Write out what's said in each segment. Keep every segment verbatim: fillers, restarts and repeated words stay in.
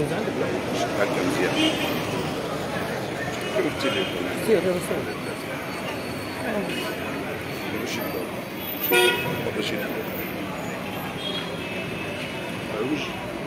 هكا مزيان. كيف التليفون؟ سير دابا سير. ماشي ماشي عوج.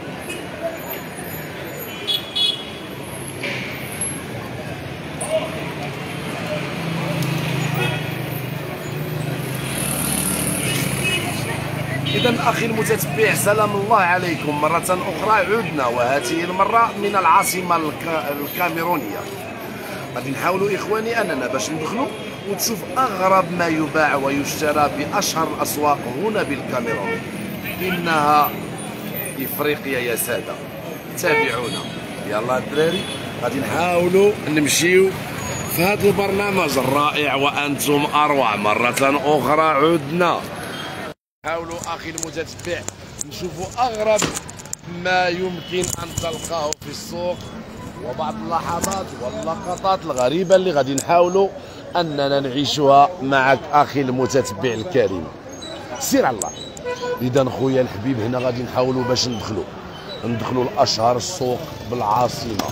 إذا أخي المتتبع سلام الله عليكم مرة أخرى عدنا، وهذه المرة من العاصمة الكاميرونية. غادي نحاولوا إخواني أننا باش ندخلوا وتشوف أغرب ما يباع ويشترى بأشهر الأسواق هنا بالكاميرون. إنها إفريقيا يا سادة، تابعونا. يلا الدراري غادي نحاولوا نمشيو في هذا البرنامج الرائع وأنتم أروع. مرة أخرى عدنا. حاولوا أخي المتتبع نشوفوا أغرب ما يمكن أن تلقاه في السوق، وبعض اللحظات واللقطات الغريبة اللي غادي نحاولوا أننا نعيشها معك أخي المتتبع الكريم. سير على الله. إذا خويا الحبيب هنا غادي نحاولوا باش ندخلوا ندخلوا لأشهر السوق بالعاصمة،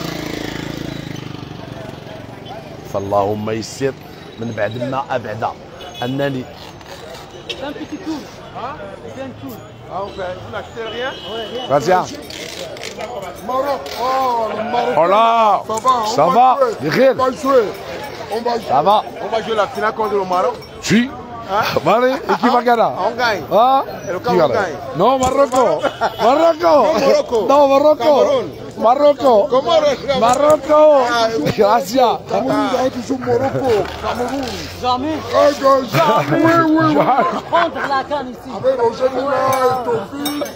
فاللهم يسر من بعد ما أبعد أنني Un petit tour. Hein? C'est un tour. Ah, ok. Vous n'achetez rien? Vas-y. Maroc. Oh, le Maroc. Oh là. Ça va. Ça va. On va jouer. On va jouer. Ça va. On va jouer la finale contre le Maroc. Si. Vale. Et qui va gagner? On gagne. Ah. Et le Cameroun gagne. Non, Marocco. Marocco. Morocco. Non, Marocco. Cameroun. Marocco. Comment? Marocco. Gracias. Cameroun gagne toujours Morocco. Cameroun. Jamais. Ah, jamais. Oui, oui, oui. Prendre la canne ici. Avec Roger Moulin et ton fils.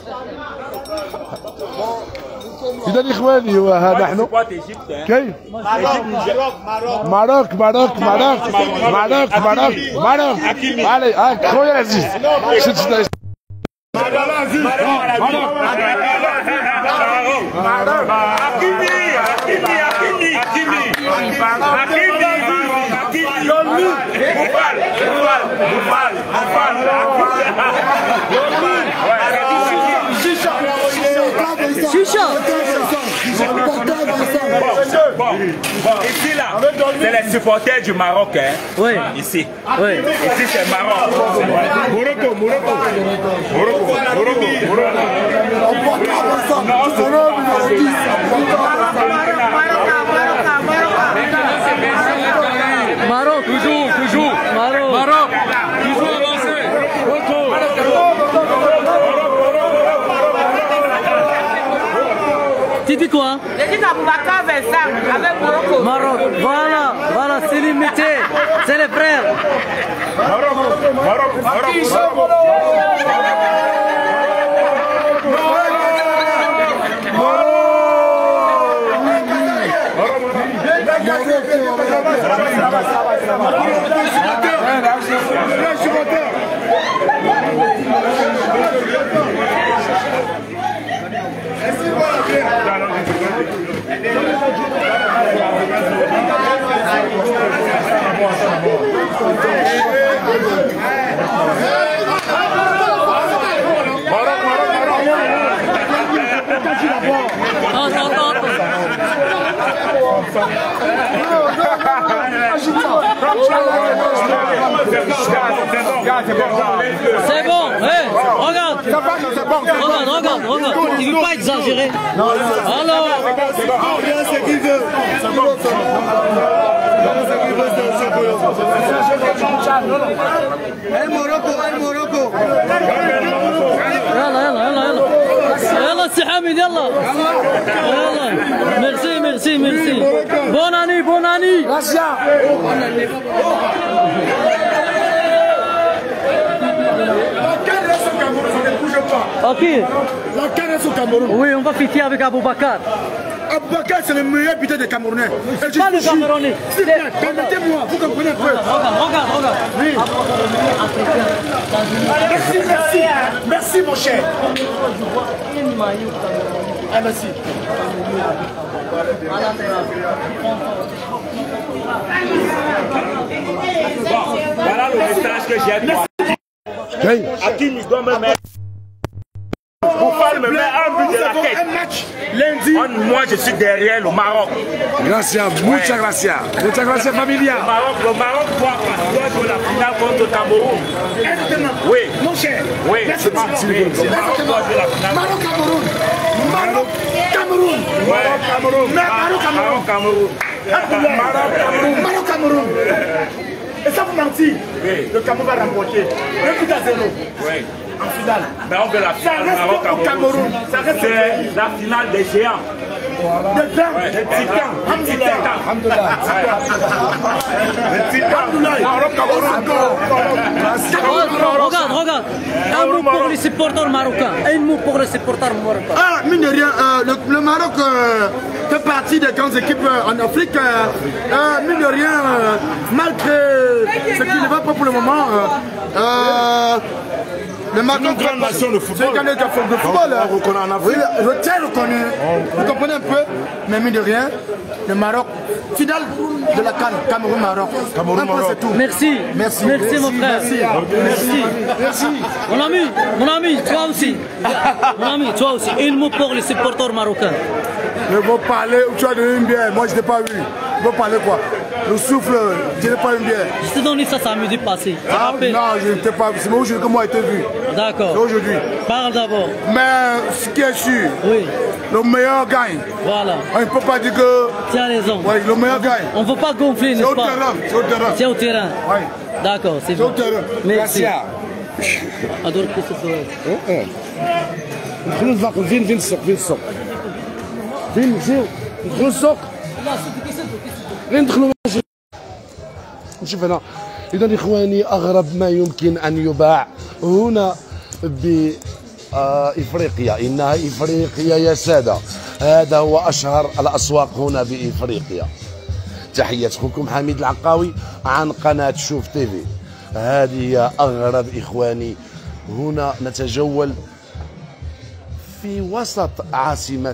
إذا إخواني وها نحن كيف؟ ماروك ماروك ماروك ماروك ماروك ماروك علي هاك خويا العزيز شد شد Chicha. Bon, bon, ici là, c'est les supporters du Maroc, hein? Oui. Ici. Oui. Ici c'est Maroc. Morocco, Morocco. Morocco, Morocco, Maroc. Toujours, toujours. Maroc. Maroc. Toujours avancé. Tu dis quoi? J'ai dit Aboubakar Vincent avec Morocco. Maroc. Voilà, voilà, c'est limité. C'est les frères. Maroc, Maroc, Maroc. C'est bon, hey, regarde. Regarde, regarde, regarde. Il ne veut pas exagérer. Alors. C'est qui veut. C'est bon, c'est bon. El Morocco, El Morocco. يلا يلا يلا يلا يلا سي حامد يلا يلا ميرسي ميرسي ميرسي بون اني بون اني Ok. La canne est au Cameroun. Oui, on va fêter avec Aboubakar. Aboubakar, c'est le meilleur buteur des Camerounais. C'est pas le Camerounais. Permettez-moi, vous comprenez un peu. Regarde, regarde, regarde. Oui. Merci, merci. Merci, mon cher. Ah, merci. Voilà le message que j'ai dit. À qui nous doit me mettre. Boufal, me met un but de la tête. Un match lundi. Moi, je suis derrière le Maroc. Gracias, muchas gracias. Muchas gracias, familia. Le Maroc, le Maroc doit jouer la finale contre le Cameroun. Oui. Mon cher. Oui, Merci c'est parti. Le Maroc doit jouer la finale. Maroc Cameroun. Maroc Cameroun. Maroc Cameroun. Maroc Cameroun. Maroc Cameroun. Maroc Cameroun. Maroc Cameroun. Et ça vous mentir. Le Cameroun va remporter. Un but à zéro. Oui. En finale. Mais on veut la Ça finale reste Maroc au Cameroun. Ça reste C'est la finale des géants. des grands. Des titans. Des titans. Des titans. Maroc Cameroun. Regarde, regarde. Un mot pour les supporters marocains. Un mot pour les supporters marocains. Ah, mine de rien, euh, le, le Maroc euh, fait partie des grandes équipes euh, en Afrique. Euh, euh, mine de rien, euh, malgré ce qui ne va pas pour le moment, euh, euh, le Maroc une grande nation de football. C'est une grande nation de football. On reconnaît en Afrique. Oui, le tiers reconnu. Vous comprenez un peu, mais mine de rien, le Maroc, finale de la CAN, Cameroun-Maroc. Cameroun-Maroc, c'est tout. Merci. Merci. Merci, mon frère. Merci. Merci. Merci. Mon ami, mon ami, toi aussi. Mon ami, toi aussi. Un mot pour les supporters marocains. Je veux parler, tu as donné une bière, moi je n'ai pas vu. Je veux parler quoi? Le souffle, je n'ai pas une bière. Je t'ai donné ça samedi passé. Tu te Ah, rappelles? non, je n'étais pas. C'est aujourd'hui que moi j'ai été vu. C'est D'accord. aujourd'hui. Parle d'abord. Mais ce qui est sûr, Oui, le meilleur gagne. voilà. On ne peut pas dire que. Tu as raison. Ouais, le meilleur gagne. On ne veut pas gonfler, C'est n'est-ce au pas? terrain. C'est au terrain. C'est au terrain. Ouais. D'accord, c'est C'est au bon. terrain. Merci. Gracias. Adore que ce soit. ندخلوا نتلاقوا فين فين السوق فين السوق فين نمشيو ندخلوا السوق غير ندخلوا نشوف هنا. اذا اخواني اغرب ما يمكن ان يباع هنا بافريقيا، انها افريقيا يا ساده. هذا هو اشهر الاسواق هنا بافريقيا. تحية اخوكم حميد العقاوي عن قناة شوف تيفي. هذه هي اغرب اخواني. هنا نتجول في وسط عاصمة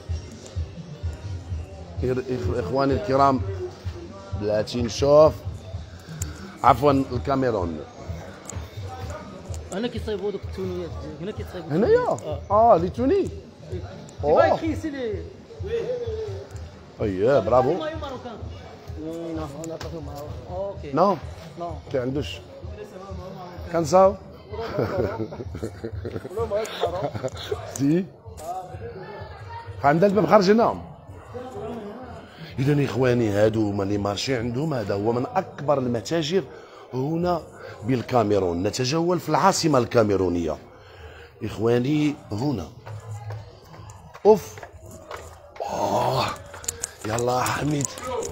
اخواني الكرام بلاتي نشوف عفوا الكاميرون. هنا كيصايبوا دوك التونيات، هنا كيصايبوا هنايا اه لي توني. اوه اييه برافو. نو نو ما عندوش كنساو سي عندنا الباب خارج هنا. اذا اخواني هادو هما لي مارشي عندهم. هذا هو من اكبر المتاجر هنا بالكاميرون. نتجول في العاصمه الكاميرونيه اخواني. هنا اوف اه يلا حميد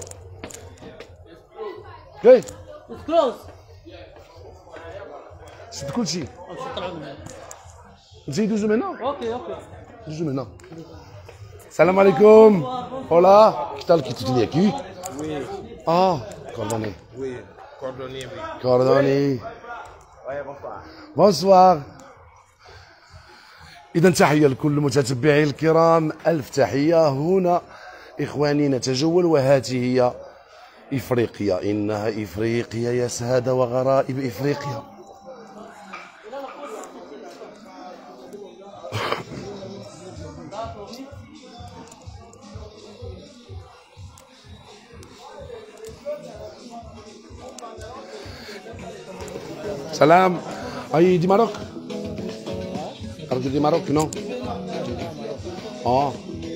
ايه كلوز. سد كل شيء. نزيدو زوم هنا. اوكي اوكي. زوم هنا. السلام عليكم. Hola. ¿Qué tal? ¿Qué tu aquí? Oui. Ah, cordonnier. Oui, cordonnier. Cordonnier. Oui, bonsoir. Bonsoir. إذا تحية لكل متتبعي الكرام، ألف تحية. هنا إخواني نتجول وهذه هي إفريقيا، إنها إفريقيا يا سادة وغرائب إفريقيا. Salam. Ay, du Maroc? Arrête du Maroc, non? Oh.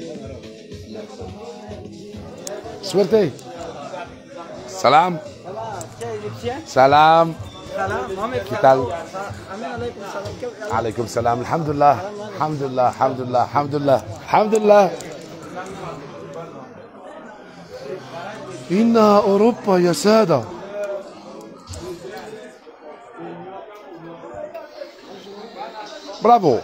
Suerte. Salam. Salam. ¿Qué tal? عليكم السلام. الحمد لله الحمد لله الحمد لله الحمد لله الحمد لله. إنها أوروبا يا سادة. برافو.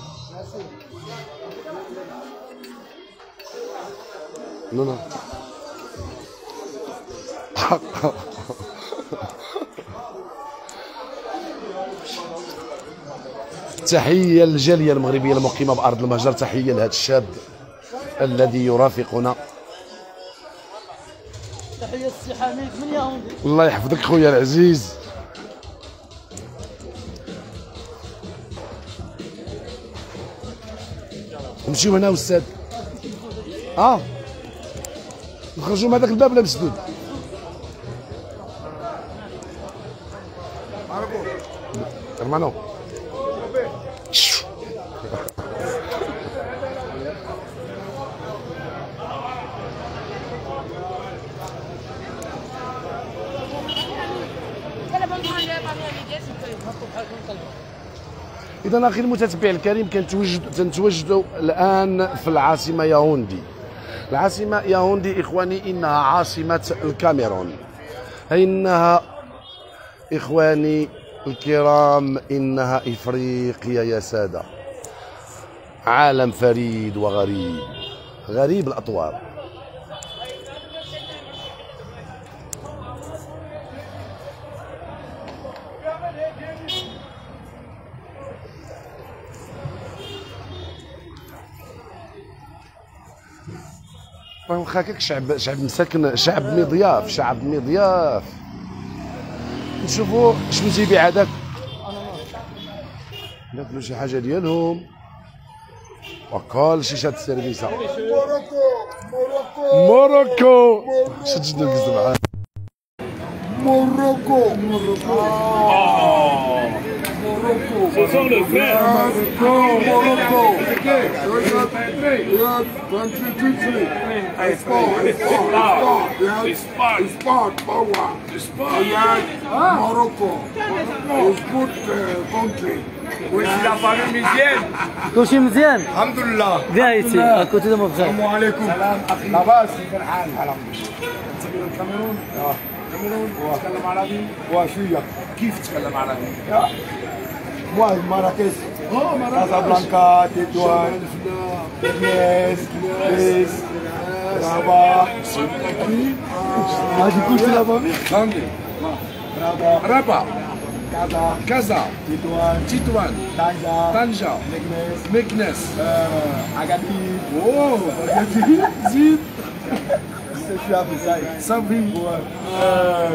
نو نو تحية للجالية المغربية المقيمة بأرض المهجر. تحية لهذا الشاب الذي يرافقنا. تحية السي حميد من ياوندي. الله يحفظك خويا العزيز. نمشيو هنا استاذ. اه نخرجوا من هذاك الباب ولا مسدود؟ hermano. إذا أخي المتتبع الكريم كنتواجد تنتواجدوا الآن في العاصمة ياوندي. العاصمة ياوندي إخواني إنها عاصمة الكاميرون. إنها إخواني الكرام إنها إفريقيا يا سادة. عالم فريد وغريب، غريب الأطوار. واخا هكاك شعب شعب مساكن، شعب مضياف، شعب مضياف. نشوفوا شنو تيبيع هذاك، ناكلوا شي حاجه ديالهم وكل شي شاد السيرفيسه. موروكو موروكو شد القصد معاه. موروكو موروكو Ce sont les frères. Morocco. Yes, country, country. Sport, sport, sport, sport, power. Yes, Morocco. It's good country. C'est la famille musulmane. كلشي مزيان الحمد لله. قايتي اكوتي دابا بخير. السلام عليكم. سلام اخي. لاباس كيف الحال؟ الحمد لله. انت من الكاميرون؟ اه الكاميرون. تتكلم عربي؟ وشويه. كيف تتكلم عربي؟ Moi, Marrakech. Oh, Marrakech. Casablanca, Tétouan, Ignes, Fès, Rabat. Ah, du coup, c'est la famille? Grande. Rabat. Rabat. Casa. Casa. Tétouan. Titouan. Tanja. Tanja. Meknes. Meknes. Euh, Agadir. Oh, Agadir. Zid. C'est sûr, c'est ça. Sabri. Euh.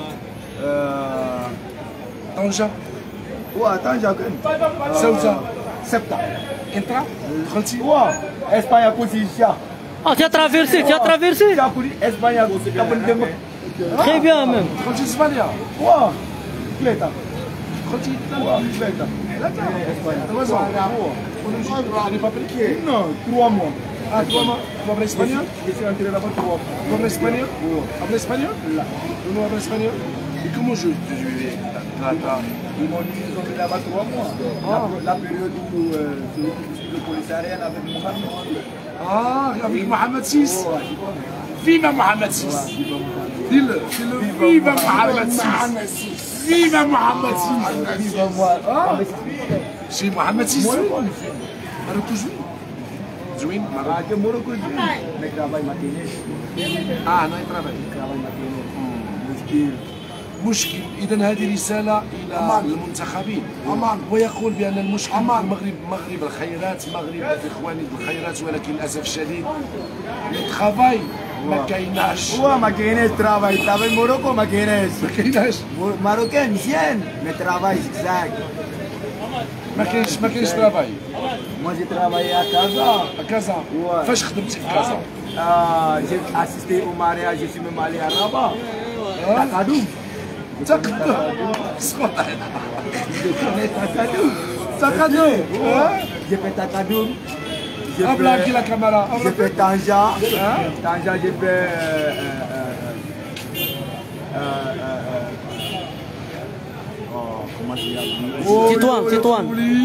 Euh. Tanja. Ouais, Tanja. Ceuta. Septa. Entra. دخلتي. Ouais. Espagne à côté ici. اه تي ترافيرسي تي ترافيرسي Espagne à côté. تري بيان ميم. دخلتي اسبانيا. Ouais. Cleta. دخلتي Ouais, Cleta. trois ans. On n'est pas pris. Non, trois mois. Ah, trois mois. Tu parles espagnol? Je suis entré là-bas trois mois. Tu parles espagnol? Habla espagnol? Là. Tu nous parles espagnol? Et comment je te vivais là-bas? Ils m'ont dit qu'ils ont fait là-bas trois mois. La, la période où euh, le commissariat avec Mohamed. Ah, avec Mohamed six. Viva Mohamed six. Dis-le, dis-le. Viva Mohamed six. Viva Mohamed six. Viva moi. Ah, c'est Mohamed six. Maroc joué. Joué Maroc. Ah, que Morocco joué. Mais travaille matinée. Ah, non, il travaille. Travaille matinée. Mouskil. مشكل. إذا هذه رسالة إلى المنتخبين ويقول بأن المشكل المغرب مغرب الخيرات، مغرب إخواني الخيرات، ولكن للأسف الشديد الترافاي ما كايناش. Ouais, ma كايناش travail. Travail Morocco ma كايناش. ما كايناش. Marocain misienne. Mais travail exact. ما كاينش ما كاينش ترافاي. Moi j'ai travaillé à Casa. كازا. Ouais. فاش خدمتي في كازا؟ Euh, j'ai assisté au mariage, je suis même allé à Rabat. Takadoum. تقدم. اسكت هنا. Takadoum. تقدم. J'ai fait Takadoum. J'ai Habla aquí fait, la cámara. j'ai fait Tanja. Tanja, j'ai fait. Euh, euh, euh, euh, oh, comment tu l'appelles? تطوان تطوان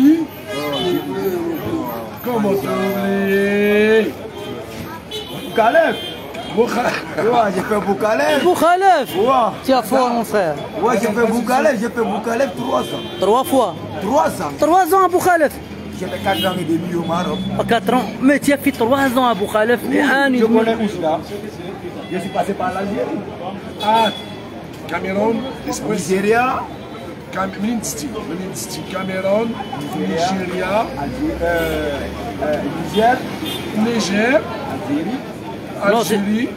Comment t'oublies? Boukalef. Boukalef. Ouais, j'ai fait Boukalef. بو خالف Ouais. تي فوا مون فرير Ouais, j'ai fait Boukalef. J'ai fait Boukalef trois ans. تروا فوا trois ans. تروا زون ابو خالف J'ai fait quatre ans et demi au Maroc. quatre ans مي تي في تروا زون ابو خالف يعني Je connais Ousla. Je suis passé par l'Algérie. Ah, Cameroun, Espresso. Nigeria. Cam- منين تستي؟ منين تستي؟ كاميرون، نيجيريا، Algérie, euh, euh, Niger. نيجير، Algérie. الجيري،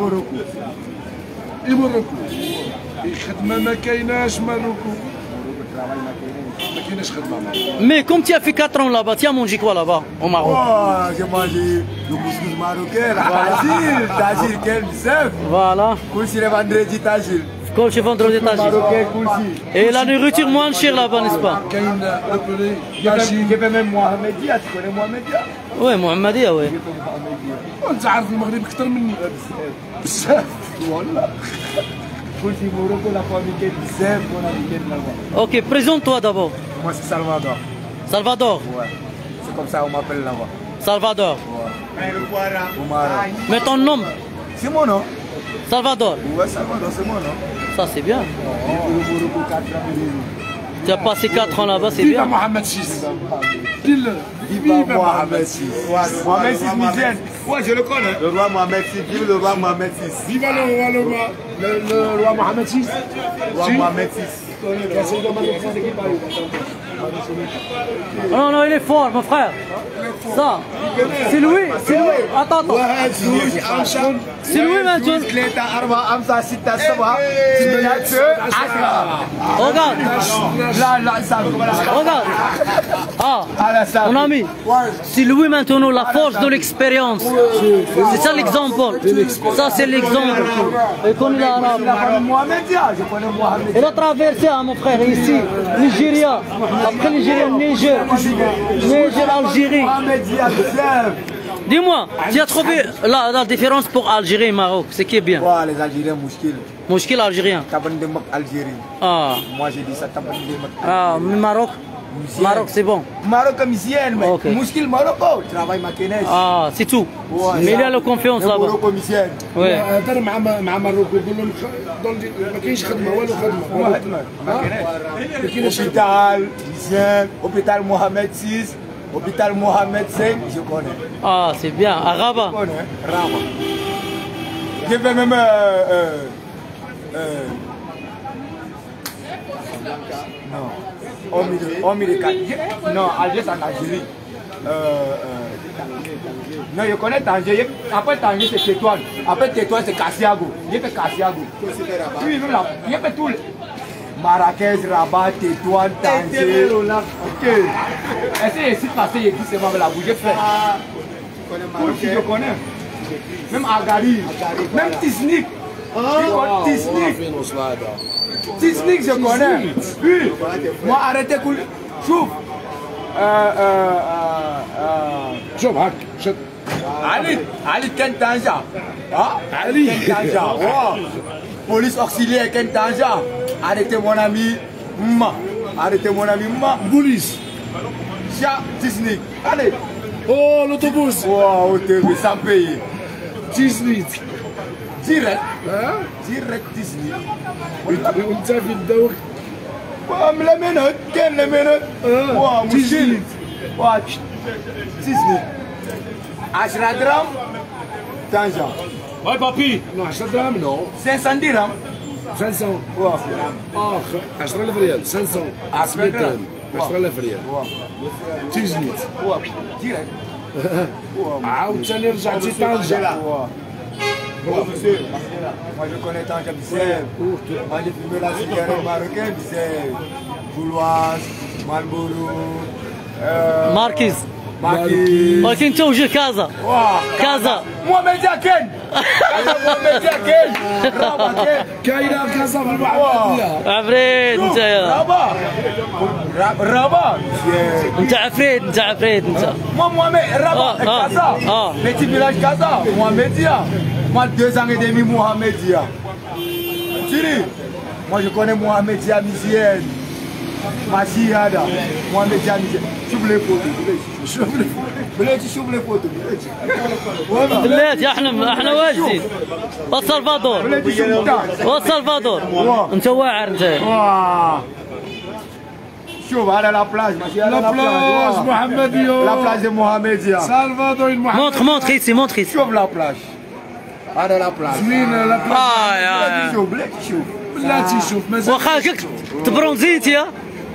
Morocco. وموروكو. الخدمة ما كايناش ماروكو. ما كايناش خدمه. Mais comme tu as fait quatre ans là-bas, tu as mangé quoi là-bas au Maroc? Oh, j'ai mangé le couscous marocain, la tagine, tagine, quel chef. Voilà. Coulsi le vendredi tagine. Comme chez vendredi tagine. Marocain, coulsi. Et la nourriture moins chère là-bas, n'est-ce pas? كاين ابلي J'ai fait même Mohamedia, tu connais Mohamedia? Oui, Mohammedia, oui. وانت عارف المغرب اكثر مني بزاف والله. Coulsi Morocco, la famille qui est chef, on a dit là-bas. Ok, présente-toi d'abord. Moi c'est Salvador. Salvador. Ouais. C'est comme ça on m'appelle là-bas. Salvador. Au Maroc. Mais ton nom? C'est mon nom. Salvador. Ouais, Salvador, c'est mon nom. Ça, c'est bien. Au Morocco, quatre ans. Tu as passé quatre ans là-bas, c'est فيفا bien. محمد شيس دير Viva Mohamed six. Mohamed six Michel. Ouais, je le connais. Le roi Mohamed six. Vive le roi Mohamed six. فيفا لو روا لو روا محمد شيس Roi Mohamed six. Non, non, il est fort, mon frère. Ça, c'est lui, c'est lui. Attends, attends. واحد جوج خمسة C'est lui maintenant. ثلاثة أربعة خمسة ستة سبعة ثمانية تسعة عشرة. Regarde, لا لا سامي. regarde. Ah, على سامي. mon ami, c'est lui maintenant la force de l'expérience. C'est ça l'exemple. Ça, c'est l'exemple. Il connaît l'arabe. La famille Mohamedia, je connais Mohamed. Il a traversé, hein, mon frère, ici, Nigeria. Après Nigeria, Niger. Niger, Algérie. Mohamedia, chef. Dis-moi, tu as trouvé la, la différence pour Algérie et Maroc, c'est qui est bien? Ouais, les Algériens mouchkil. Mouchkil algérien. Taban de Mak Algérie. Ah, Moi j'ai dit ça, taban de Mak. ah, mais Maroc? Maroc, c'est bon. Maroc commissaire, mais Ok. mouchkil Maroc, travail maquinage. Ah, c'est tout. Ouais, Mais il ça. a la confiance Le là-bas. Maroc commissaire. Ouais. هضر مع مع مروكو يقول لهم ما كاينش خدمه والو خدمه Hôpital, Lycée, hôpital Mohamed six, hôpital Mohamed cinq, je connais. Ah, c'est bien. À Rabat. Je connais, Rama. Je vais même. Euh, euh, euh, non, au milieu, au milieu, quatre- non, Alger c'est en Algérie. Euh, euh, non, je connais Tanger. Après Tanger c'est Tétouane. Après Tétouane c'est Cassiago. J'ai fait Cassiago. Oui, même là, j'ai fait tout. le- Marrakech, Rabat, Tétouane, Tanger. Ok. Essayez ici de passer, il dit c'est moi la bouche. J'ai fait. Tout si je connais. Même Agari. Même Tisnik. Tisnik. Tisnik, je connais. Oui. Moi, arrêtez cool. Chouf. Euh, euh, euh, euh. شوف هاك شد Ali, Ali Ken Tanja. Ah, Ali. Ken Tanja. Wow. Police auxiliaire Ken Tanja. Arrêtez mon ami Mma. Arrêtez mon ami Mma. بوليس Chia Tisnik. Allez. او لوطوبوس Wow, au T V sans payer. تيزنيت Direct. ها Direct Tisnik. وانت في الدوق Wow, les menottes. Quel les menottes? Ah, Wow, Tisnik. Tisnik. Wow, Tisnik. Ashra Dram. Tanja. Ouais, papy. نو عشرة دراهم نو cinq cents dirhams. خمسمية Wow. اخ عشرة آلاف ريال خمسمية عشرة درهم عشرة آلاف ريال Wow. تيزنيت Wow. Direct. Wow. عاوتاني رجعتي طنجة Moi je connais tant que Bissel. Moi j'ai fumé la cigarette marocaine, Bissel. Gouloise, Marlboro, euh, Marquis. Marquis. ولكن انت وجه كازا. Wow. كازا. Mohamed Yaken. Mohamed Yaken. Rabat Ken. كاينه كازا في البحر عفريت انت يا. Rabat. Ra- Rabat. Yeah. انت عفريت انت عفريت انت. Moi Mohamed Rabat, Ah, ah, Kaza. ah. Petit village Kaza. Mohamedia. Moi deux ans et demi Mohamedia. Thierry. Moi je connais Mohamedia Misienne. Machiada. Mohamedia Misienne. J'ouvre les photos. J'ouvre les photos. J'ouvre les photos. بلاتي احنا احنا واجدين. والسلفادور. والسلفادور. انت واعر انت. Waouh. شوف على لا بلاج ماشي على لا بلاج محمديو لا بلاج مهمدية سالفادور محمد مونتخ مونتخ ici مونتخ ici. شوف لا بلاج على لا بلاج زوينه لا بلاج اه يا شوف بلاتي شوف بلاتي شوف مازال واخا هكاك تبرونزيتي يا.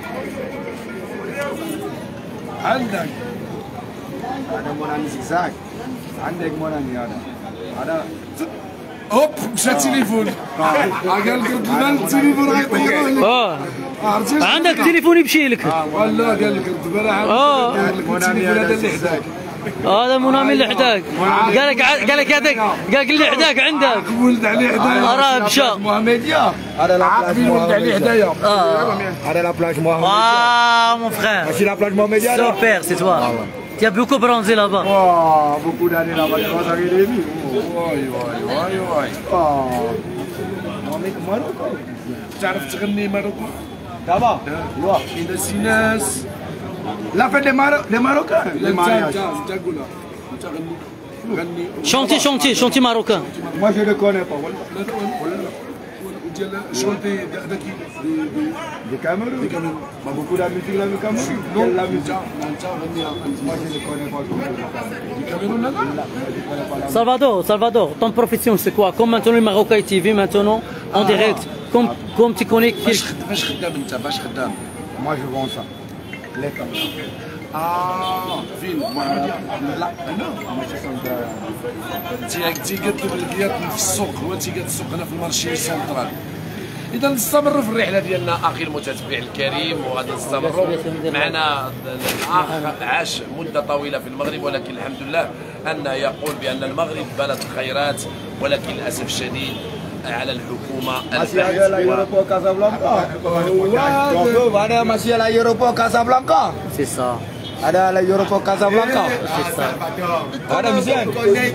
عندك هذا مونامي زيكزاك عندك مونامي هذا هذا هوب مشى التليفون قال لك دابا التليفون غيطيروا اه عندك تليفون يمشي لك والله قال لك دابا راه قال لك التليفون هذا اللي حداك هذا منامي اللي حداك قال لك قال لك هذاك قال لك اللي حداك عندك ولد عليه حدايا راه مشى محمديه هذا لا عاقبين ولد عليه حدايا هذا لا بلاج محمديه Ah, mon frère. C'est la plage Mohamedia. Super, c'est toi. Tu as beaucoup bronzé là-bas. Oh, beaucoup d'années là-bas. Tu vas arriver les vies. واي واي واي واي Oh. Maroc. تعرف تغني ماروكو Ça va? إذا سي ناس La fête des, Maro des Marocains. Les mariages. انت قولها انت غني غني Chantier, chantier, chantier marocain. Moi je ne connais pas. وديال شونتي ذاك Du Cameroun. Bah, beaucoup de la musique là du Cameroun. نو Quelle la انت musique? انت غنيها Moi je ne connais pas. الكاميرون هذا Salvador, Salvador, ton profession c'est quoi? Comme maintenant le Marocain T V maintenant en direct. Comme, comme tu connais باش quel- خد- باش خدام انت باش خدام Moi je vends ça. Les caméras. اه فين لا انا ماشي كنت انت تيقدم البيات في السوق هو تيقاد السوق هنا في المارشي سونترال. اذا نستمروا في الرحله ديالنا اخي المتتبع الكريم وغادي نستمروا معنا الاخ عاش مده طويله في المغرب ولكن الحمد لله ان يقول بان المغرب بلد الخيرات ولكن للاسف الشديد على الحكومه masih ada la Europol Casablanca. Ada masih la Europol Casablanca. C'est ça. Ada la Europol Casablanca. C'est ça. Ada Misian.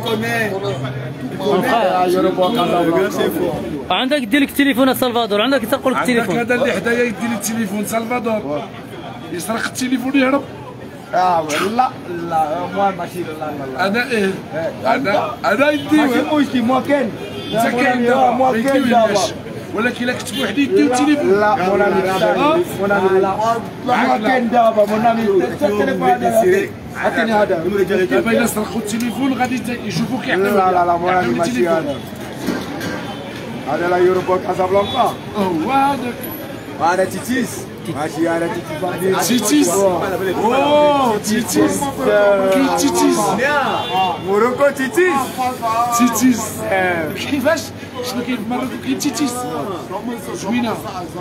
Mon frère. La Europol Casablanca. عندك دير لك تليفون سلفادور عندك تقول لك عندك التليفون. هذا اللي حدايا يدي لي التليفون سلفادور يسرق التليفون يهرب. Ah لا لا moi masih لا لا. انا ايه انا انا Masih يديوه مشكي ما كان. انت كاين دابا ما يديوهاش ولكن الا كتبوا وحدي يديو التليفون. لا mon ami mon ami لا ما كان دابا mon ami التليفون هذا عطيني هذا. دابا الا سرقوا التليفون غادي يشوفوك يعطيوك. لا لا لا mon ami masih هذا. هذا la Europol Casablanca. هو هذاك Ada titis. Masih ada titis. تيتيس. اوه تيتيس كي تيتيس Morocco titis. تيتيس كيفاش شنو كاين في مراكش كاين تيتيس زوينه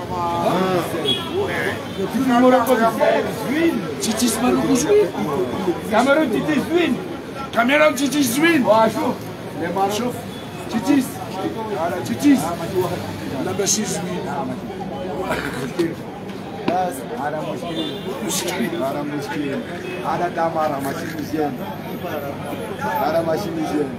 Morocco تيتيس مراكش زوين Cameroun titis win. كاميرا تيتيس زوين واشوف شوف تيتيس تيتيس لا ماشي زوين هذا مشكل هذا مشكل هذا تمارا ماشي مزيان هذا ماشي مزيان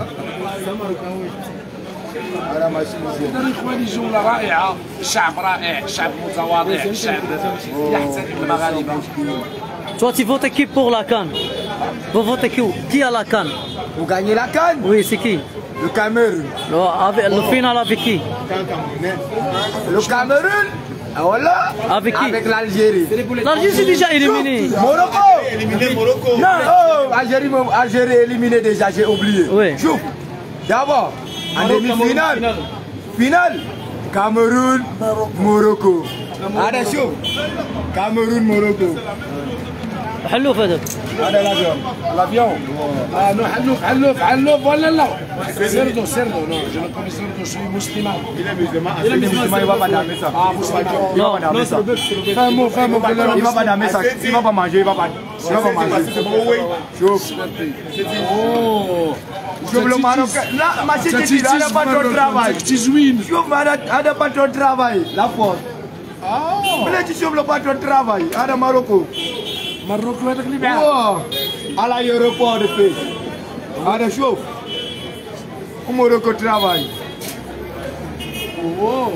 هذا ماشي مزيان اذا اخواني جوله رائعه شعب رائع شعب متواضع شعب يحترم المغاربه. Toi tu votes qui pour la CAN? Vous votez qui? Qui a la CAN? Vous gagnez la canne. Oui, c'est qui? Le Cameroun. Le, avec, le final avec qui? Le Cameroun. Ah voilà. Avec qui? Avec l'Algérie. L'Algérie c'est déjà éliminé. Morocco. Éliminé Morocco. Non, oh, Algérie, Algérie éliminé déjà, j'ai oublié. Oui. Chouf. D'abord, en demi-finale. Finale. Cameroun, Morocco. Allez, chouf. Cameroun, Morocco. حلوف هذاك. هذا l'avion. الافيون اه نو حلوف حلوف حلوف ولا لا سردو سردو نو جو نو كوني سردو شوي مسلمان Il est musulman, il va pas damer ça. اه مسلمان Il va pas damer ça. فهموا فهموا Il va pas damer ça. Il va pas manger, il va pas. Il va pas manger. Chouf. اوه Chouf le Marocain. Là, ma chérie, il n'a pas trop de travail. تي زوين Chouf, il n'a pas trop de travail. La force. اه Mais là, tu chauffes le pas trop de travail. À la Marocco. مروكو هذاك اللي بعد Oh. À l'aéroport de paix. À la chauffe. Au Morocco travail. اوه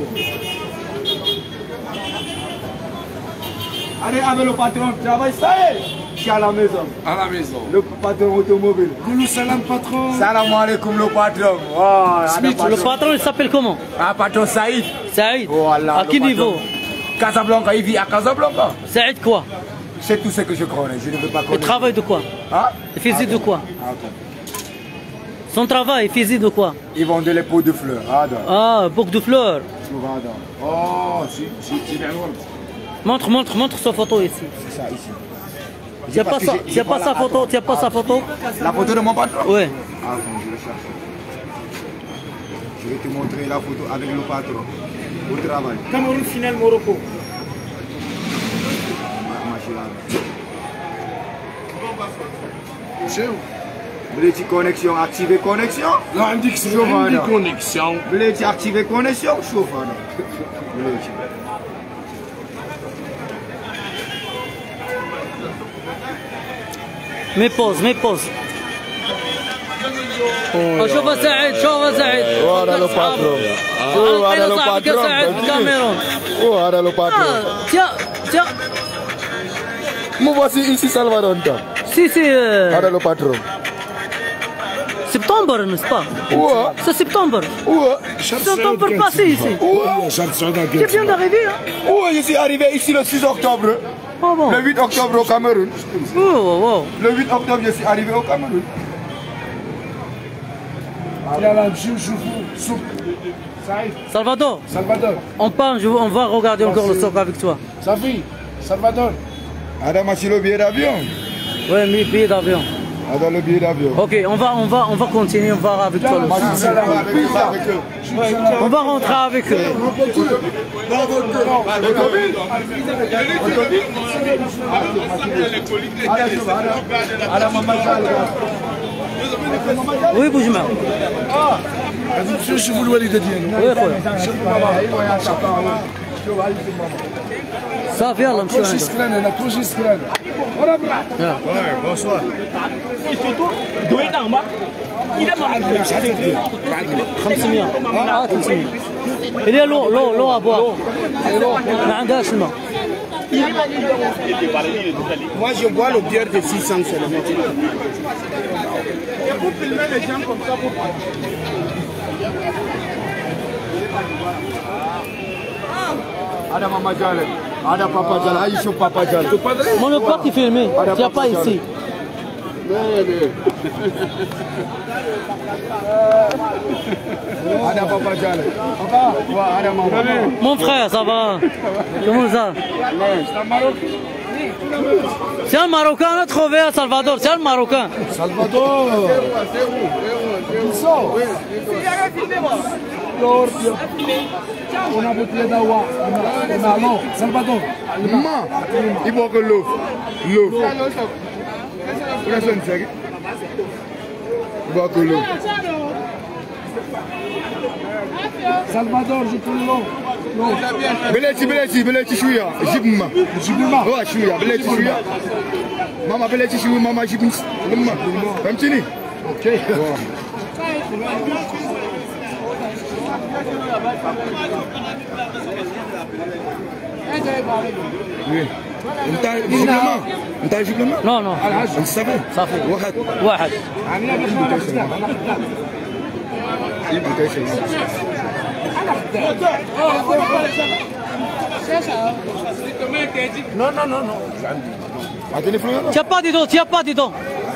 Allez, avec le patron de travail, ça y est. Je suis à la maison. على لا ميزون Le patron automobile. قولوا سلام باترون Salam alaikum le patron. Oh, Smith, Le patron il s'appelle comment? Ah, patron Saïd. Saïd. Voilà, À le quel patron. niveau? Casablanca, il vit à Casablanca. Saïd quoi? C'est tout ce que je connais. Je ne veux pas Il connaître. travaille de quoi? Hein? Il faisait de quoi? Ah, ok. Son travail, il faisait de quoi? Ils vendent les pots de fleurs. Ah, d'accord. Ah, beaucoup de fleurs. اوه سي سي تيبيع الورد Montre, montre, montre sa photo ici. C'est ça, ici. Tu n'as pas, sa, tu as pas sa photo? Tu as pas sa photo? La photo de mon patron? Oui. Ah, attends, je le cherche. Je vais te montrer la photo avec le patron. Au travail. Cameroun final Morocco. Voulez-tu connexion, activer connexion? Non, on dit que c'est une connexion. Voulez-tu activer connexion? Chauffe. مي بوز مي بوز شوف سعيد شوف سعيد Voilà le patron. Voilà le patron. Cameroun. Voilà le patron. Tiens, tiens. Me voici ici Salvador. Si, si. Voilà le patron. Septembre, n'est-ce pas? Ouais. C'est septembre. Ouais. Septembre passé ici. Tu viens d'arriver, hein? Ouais, je suis arrivé ici le six octobre. Oh bon. Le huit octobre au Cameroun. Oh, oh. Le huit octobre, je suis arrivé au Cameroun. Salvador, Salvador, on part, je- on va regarder encore le soccer avec toi. Safi, Salvador. Adam a le billet d'avion. Oui, mais billet d'avion. Adam le billet d'avion. Ok, on va, on va, on va continuer, on va avec toi. le soccer. Avec eux. On va rentrer avec eux. Oui, Boujma. شو شوفوا الوالده ديالو. Oui, خويا. صافي يلا نمشيو كلشي عندك. سكران هنا كلشي سكران. ورا برا. خمسمية. اه خمسمية. Il y a l'eau, l'eau, l'eau à boire. ما عندهاش الماء. Moi, je bois le bière de six cents seulement. Ada Mama Jale, ada Papa Jale, Aïcha Papa Jale. Mon ne pas qui filmer, tu n'as pas ici. Ada Papa Jale. Papa, ouais, ada Mama. Mon frère, ça va? Comment ça? C'est un Marocain, on a trouvé à Salvador, c'est un Marocain. Salvador. On a bouteille d'eau. On a l'eau. Salvador. Maman, il boit que l'eau. L'eau. Personne ne sait. Il boit que l'eau. Salvador, je prends l'eau. Beleti, beleti, beleti chouya. Jibma. Jibma. Ouais, chouya. Beleti chouya. Maman, beleti chouya, maman jibma. Jibma. Comme tu dis. Ok. Oui. انت جبلما انت جبلما Non, non. انت صافي صافي. واحد واحد. Non, non, non, non. اعطيني فلوس Tu n'as pas dit donc, tu n'as pas dit donc.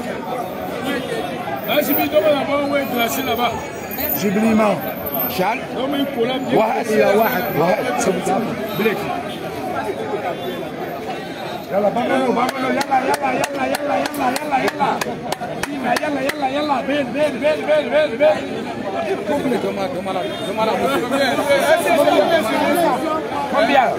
جبليما. شحال واحد إلى واحد. واحد. بليك. يلا بابلو بابلو يلا يلا يلا يلا يلا يلا يلا يلا يلا يلا بيل بيل بيل بيل بيل بيل combien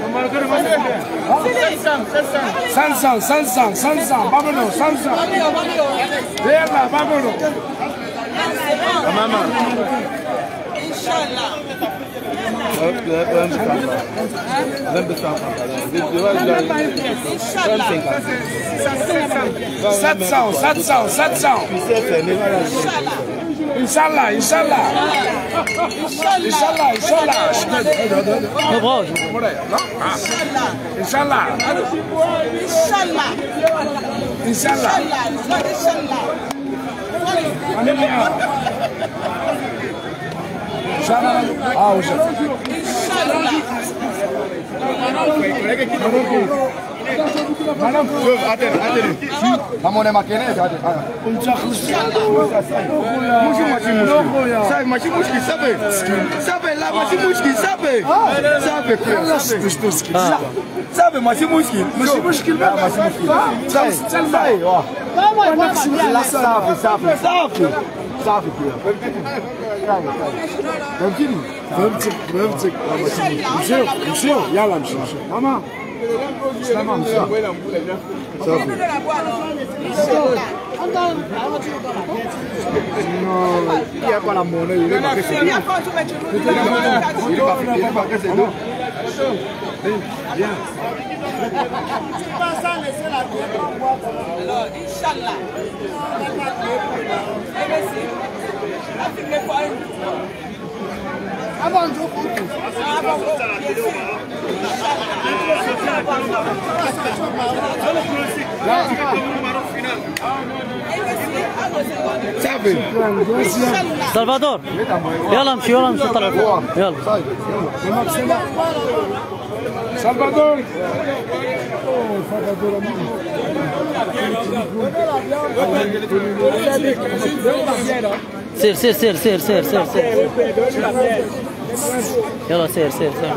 cinq cents cinq cents cinq cents بابلو cinq cents يلا بابلو ماما sept cents sept cents sept cents Inch'Allah, Inch'Allah. Inch'Allah, Inch'Allah. No broche. Inch'Allah. Inch'Allah. Inch'Allah. Inch'Allah. Ah, oui. شوف عدل عدل مامونا ما كايناش عدل انت خلصت ماشي ماشي مشكل صافي ماشي مشكل صافي صافي لا ماشي مشكل صافي صافي خلصت باش تسكت صافي ماشي مشكل ماشي مشكل ماشي مشكل صافي صافي صافي صافي صافي فهمتيني فهمتك فهمتك مشيو مشيو يلا نمشي ماما سلام صافي il y a pas la monnaie il est pas cassé il est pas cassé bien Alors, Inch'Allah. avant de سلفادور يلا امشي يلا امشي طلع فوق يلا سلفادور سير سير سير سير سير سير سير يلا سير سير سير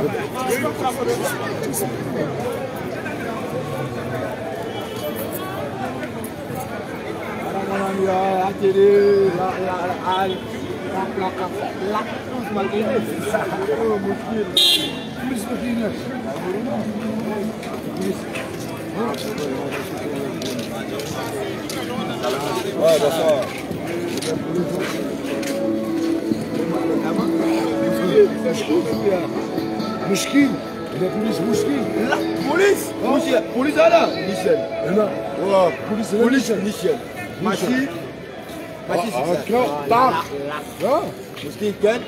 مشكل لا بوليس مشكل لا بوليس بوليس هنا نيشان هنا بوليس بوليس نيشان ماشي ماشي هكا طاق مشكل كان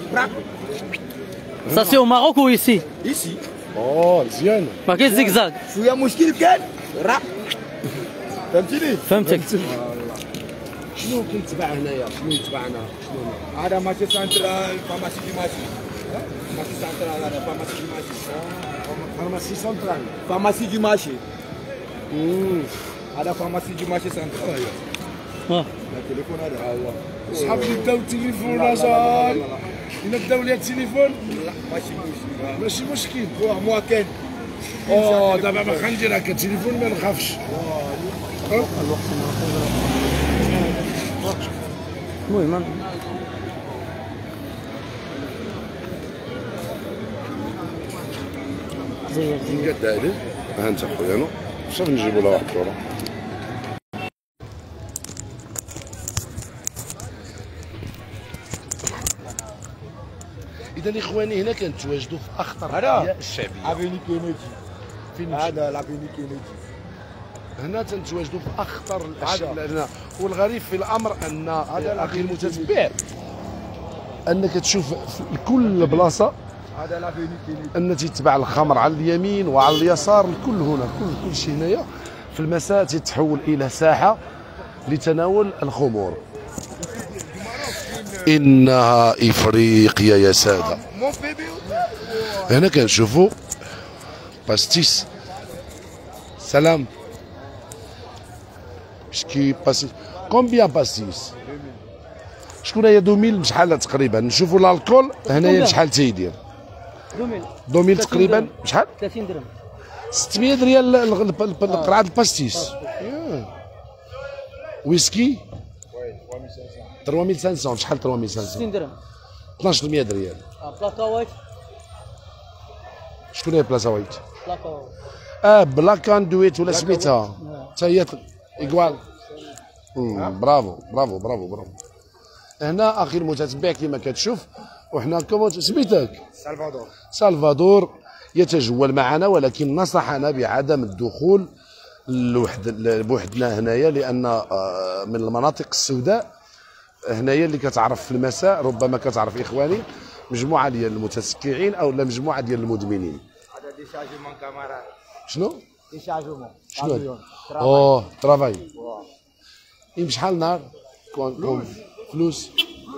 Ça c'est au Maroc ou ici? Ici. Oh, مزيان. ما كاين زيكزاك. شوية مشكل كان راب. فهمتيني؟ فهمتك. شنو كيتباع هنايا؟ شنو يتباع هنا؟ شنو هذا ماشي سنترال فارماسي دي ماشي. ماشي سنترال هذا فارماسي دي ماشي. فارماسي سنترال. فارماسي دي ماشي. امم هذا فارماسي دي ماشي سنترال. اه. التليفون هذا ها هو. صحابي داو التليفون اجال. إلا بداو لي التليفون لا ماشي مشكل ماشي مشكل هو موا كان اوه دابا ما خندير هكا التليفون ما نخافش المهم زير زير قد هادي ها انت خويا انا صافي نجيبو لها واحد الكره إذا إخواني هنا كنتواجدوا في أخطر الأحياء الشعبية. افيني كينيدي. فين هذا لافيني كينيدي. هنا تنتواجدوا في أخطر الأشياء هنا، والغريب في الأمر أن أخي المتتبع أنك تشوف في كل بلاصة هذا لافيني كينيدي أن تتباع الخمر على اليمين وعلى اليسار، الكل هنا كل كل شيء هنايا في المساء تتحول إلى ساحة لتناول الخمور. إنها إفريقيا يا سادة. هنا كنشوفوا باستيس. سلام. شكي باستيس كومبيان باستيس؟ شكون هي دوميل بشحال تقريبا؟ نشوفوا الالكول هنايا بشحال تيدير؟ دوميل دوميل تقريبا بشحال؟ ثلاثين درهم. ستمية ريال قرعة الباستيس. ويسكي ثلاثة آلاف وخمسمية بشحال ثلاثة آلاف وخمسمية؟ ستين درهم. اثناش مية ريال. بلاكا وايت. شكون هي بلاصه وايت؟ بلاكا وايت. اه بلاكا دويت ولا سميتها حتى هي ايكوال. برافو برافو برافو برافو. هنا اخي المتتبع كما كتشوف وحنا كما سميتك سلفادور. سلفادور يتجول معنا، ولكن نصحنا بعدم الدخول لوحد بوحدنا هنايا، لان من المناطق السوداء هنايا اللي كتعرف في المساء ربما كتعرف اخواني مجموعه ديال المتسكعين او لا مجموعه ديال المدمنين. هذا ديشارجمون كاميرا. شنو؟ ديشارجمون. شنو؟ اوه ترافاي. بشحال نهار؟ كون فلوس؟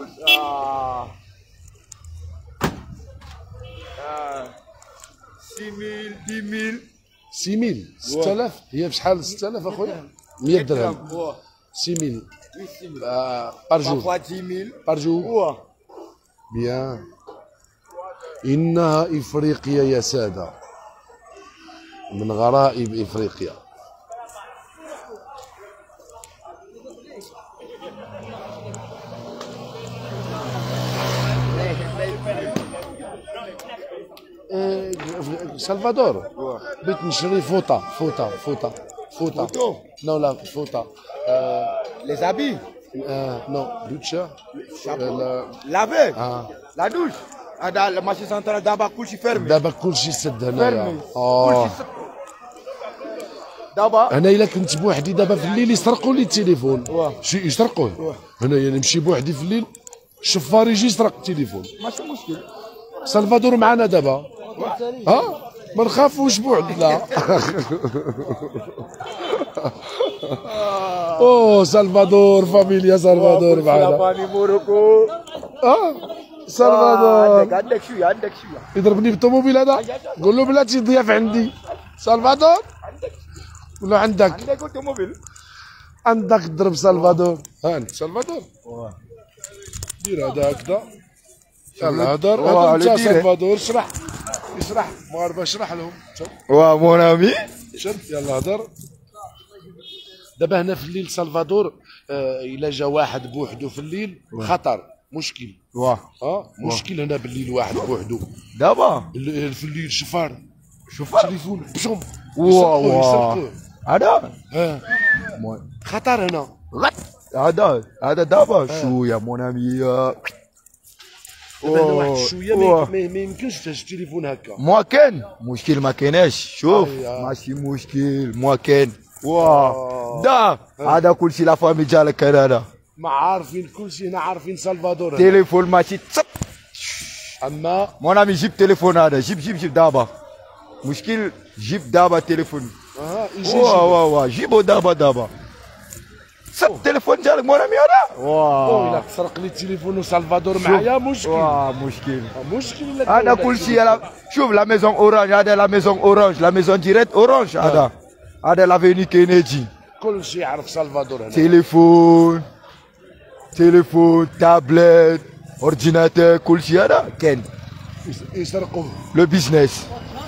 ستة ميل دix ميل ستة ميل ستة آلاف. هي بشحال ستة آلاف اخويا؟ مية درهم. ستة ميل بار جور. دix ميل بار جور. بيان. إنها إفريقيا يا سادة، من غرائب إفريقيا. سلفادور بغيت نشري فوطه فوطه فوطه فوطه فوطو نو لا فوطه لي زابي نو دوتشا لافي اه لا دوش هذا المارشي سنترال دابا كلشي فيرمي دابا كلشي سد هنايا اه دابا انا الا كنت بوحدي دابا في الليل يسرقوا لي التليفون واه. شي يسرقوه هنايا نمشي بوحدي في الليل الشفار يجي يسرق التليفون ماشي مشكل سلفادور معنا دابا ها ما نخافوش بوحدنا اوه سلفادور فاميليا سلفادور معنا لافاني موروكو اه سلفادور عندك عندك شويه عندك شويه يضربني بالطوموبيل هذا قول له بلاتي ضياف عندي سلفادور ولا عندك عندك اوتوموبيل عندك تضرب سلفادور هاني سلفادور دير هذا هكذا يلا هدر واه، هذا على انت ديره. سلفادور اشرح اشرح مغاربه اشرح لهم شوف وا مون امي شد يلا هدر دابا هنا في الليل سلفادور آه الا جا واحد بوحدو في الليل خطر مشكل واه اه مشكل هنا بالليل واحد بوحدو دابا بال- في الليل شفار شوف تليفون بشوم واه يسرقوه واه يسرقوه هذا اه مون خطر هنا هذا هذا دابا شويه مون امي دابا هنا واحد شويه ما واه. يمكن- ما ما يمكنش تهز التليفون هكا موا كاين مشكل ما كايناش شوف أيوة. ماشي مشكل موا كاين واه دا هذا كلشي لا فامي ديالك كاين هذا ما عارفين كلشي هنا عارفين سلفادور هنا. تليفون ماشي تصب اما مون امي جيب تليفون هذا جيب جيب جيب دابا مشكل جيب دابا تليفون اه يجي واه يجي واه واه جيبو دابا دابا صب التليفون ديالك مون امي هذا اوه الا واه تسرق لي التليفون وسلفادور معايا مشكل واه مشكل مشكل الا هذا كلشي لا شوف لا ميزون اورانج هذا لا ميزون اورانج لا ميزون ديريكت اورانج هذا هذا لافيني كينيدي كلشي يعرف سلفادور هنا تليفون تليفون تابلت اورديناتور كلشي هذا كاين يس- يسرقوه لو بيزنس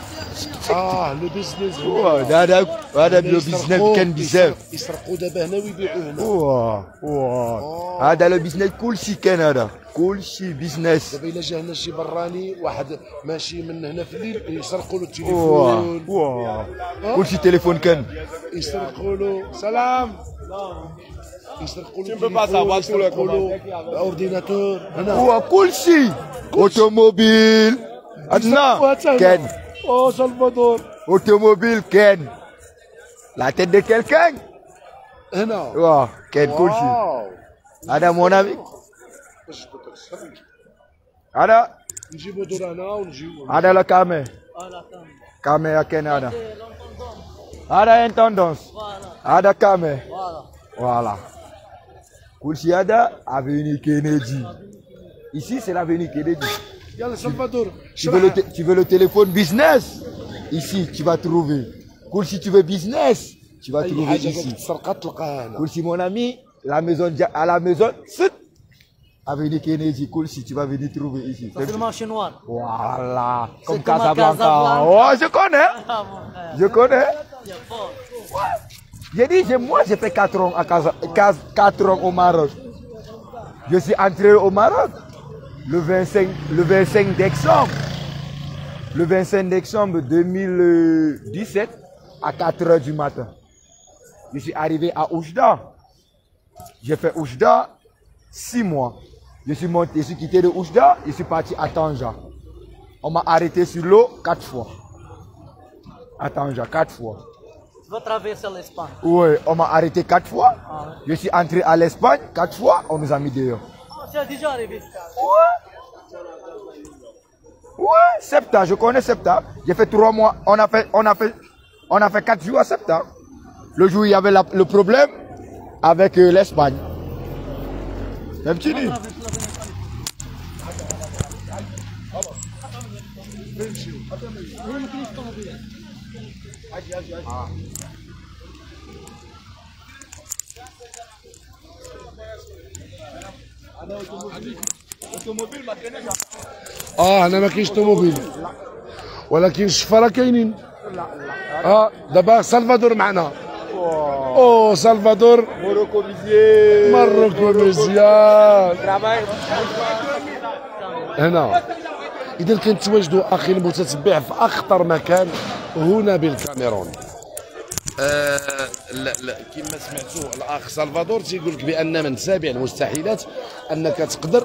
اه لو بيزنس هذا هذا لو بيزنس كاين بزاف يسرقوا دابا هنا ويبيعوه هنا واه واه هذا لو بيزنس كلشي كاين هذا كلشي بيزنس دابا الا جا هنا شي براني واحد ماشي من هنا في الليل يسرقوا له واه التليفون واه كلشي تليفون كان يسرقوا له سلام يسرقوا له التليفون يسرقوا له الاورديناتور هنا واه كلشي اوتوموبيل عندنا كان اوه سلفادور اوتوموبيل كان لا تيت دو كيلكان هنا واه كان كلشي واو هذا مون امي هذا نجيبو دور هنا ونجيبو هذا لا كامي كامي كاين هذا هذا انتوندونس هذا كامي فوالا كلشي هذا افيني كينيدي ici c'est l'avenue Kennedy. يلا سلفادور Tu veux, le té- tu veux le téléphone business? Ici, tu vas trouver. Cool, si tu veux business, tu vas اي trouver حاجه ici. تسرقها تلقاها هنا Cool, si mon ami, la maison, dia- à la maison, c'est avenue Kennedy. Cool, si tu vas venir trouver ici. C'est le marché noir. Voilà, comme comme à Casablanca. Casablanca. Oh, je connais, Ah, mon frère. je connais. Il y a fort. J'ai dit, j'ai- moi, j'ai fait quatre ans à Casa, quatre ans au Maroc. Je suis entré au Maroc le vingt-cinq, le vingt-cinq décembre. Le vingt-cinq décembre deux mille dix-sept à quatre heures du matin. Je suis arrivé à Oujda. J'ai fait Oujda six mois. Je suis monté, je suis quitté de Oujda, je suis parti à Tanja. On m'a arrêté sur l'eau quatre fois. À Tanja, quatre fois. Tu vas traverser l'Espagne. Oui, on m'a arrêté quatre fois. Ah ouais. Je suis entré à l'Espagne quatre fois, on nous a mis dehors. Ah, tu as déjà arrivé. Ouais. Ouais, Septa, je connais Septa. J'ai fait trois mois, on a fait, on a fait, on a fait quatre jours à Septa. Le jour où il y avait la- le problème avec euh, l'Espagne. Un petit lit. اه هنا ما كاينش طوموبيل ولكن الشفاره كاينين اه دابا سلفادور معنا اوه سلفادور Morocco Visier. مروكو مزيان هنا اذا كنتواجدوا اخي المتتبع في اخطر مكان هنا بالكاميرون. آه لا لا كما سمعتوا الاخ سلفادور تيقول لك بان من سابع المستحيلات انك تقدر.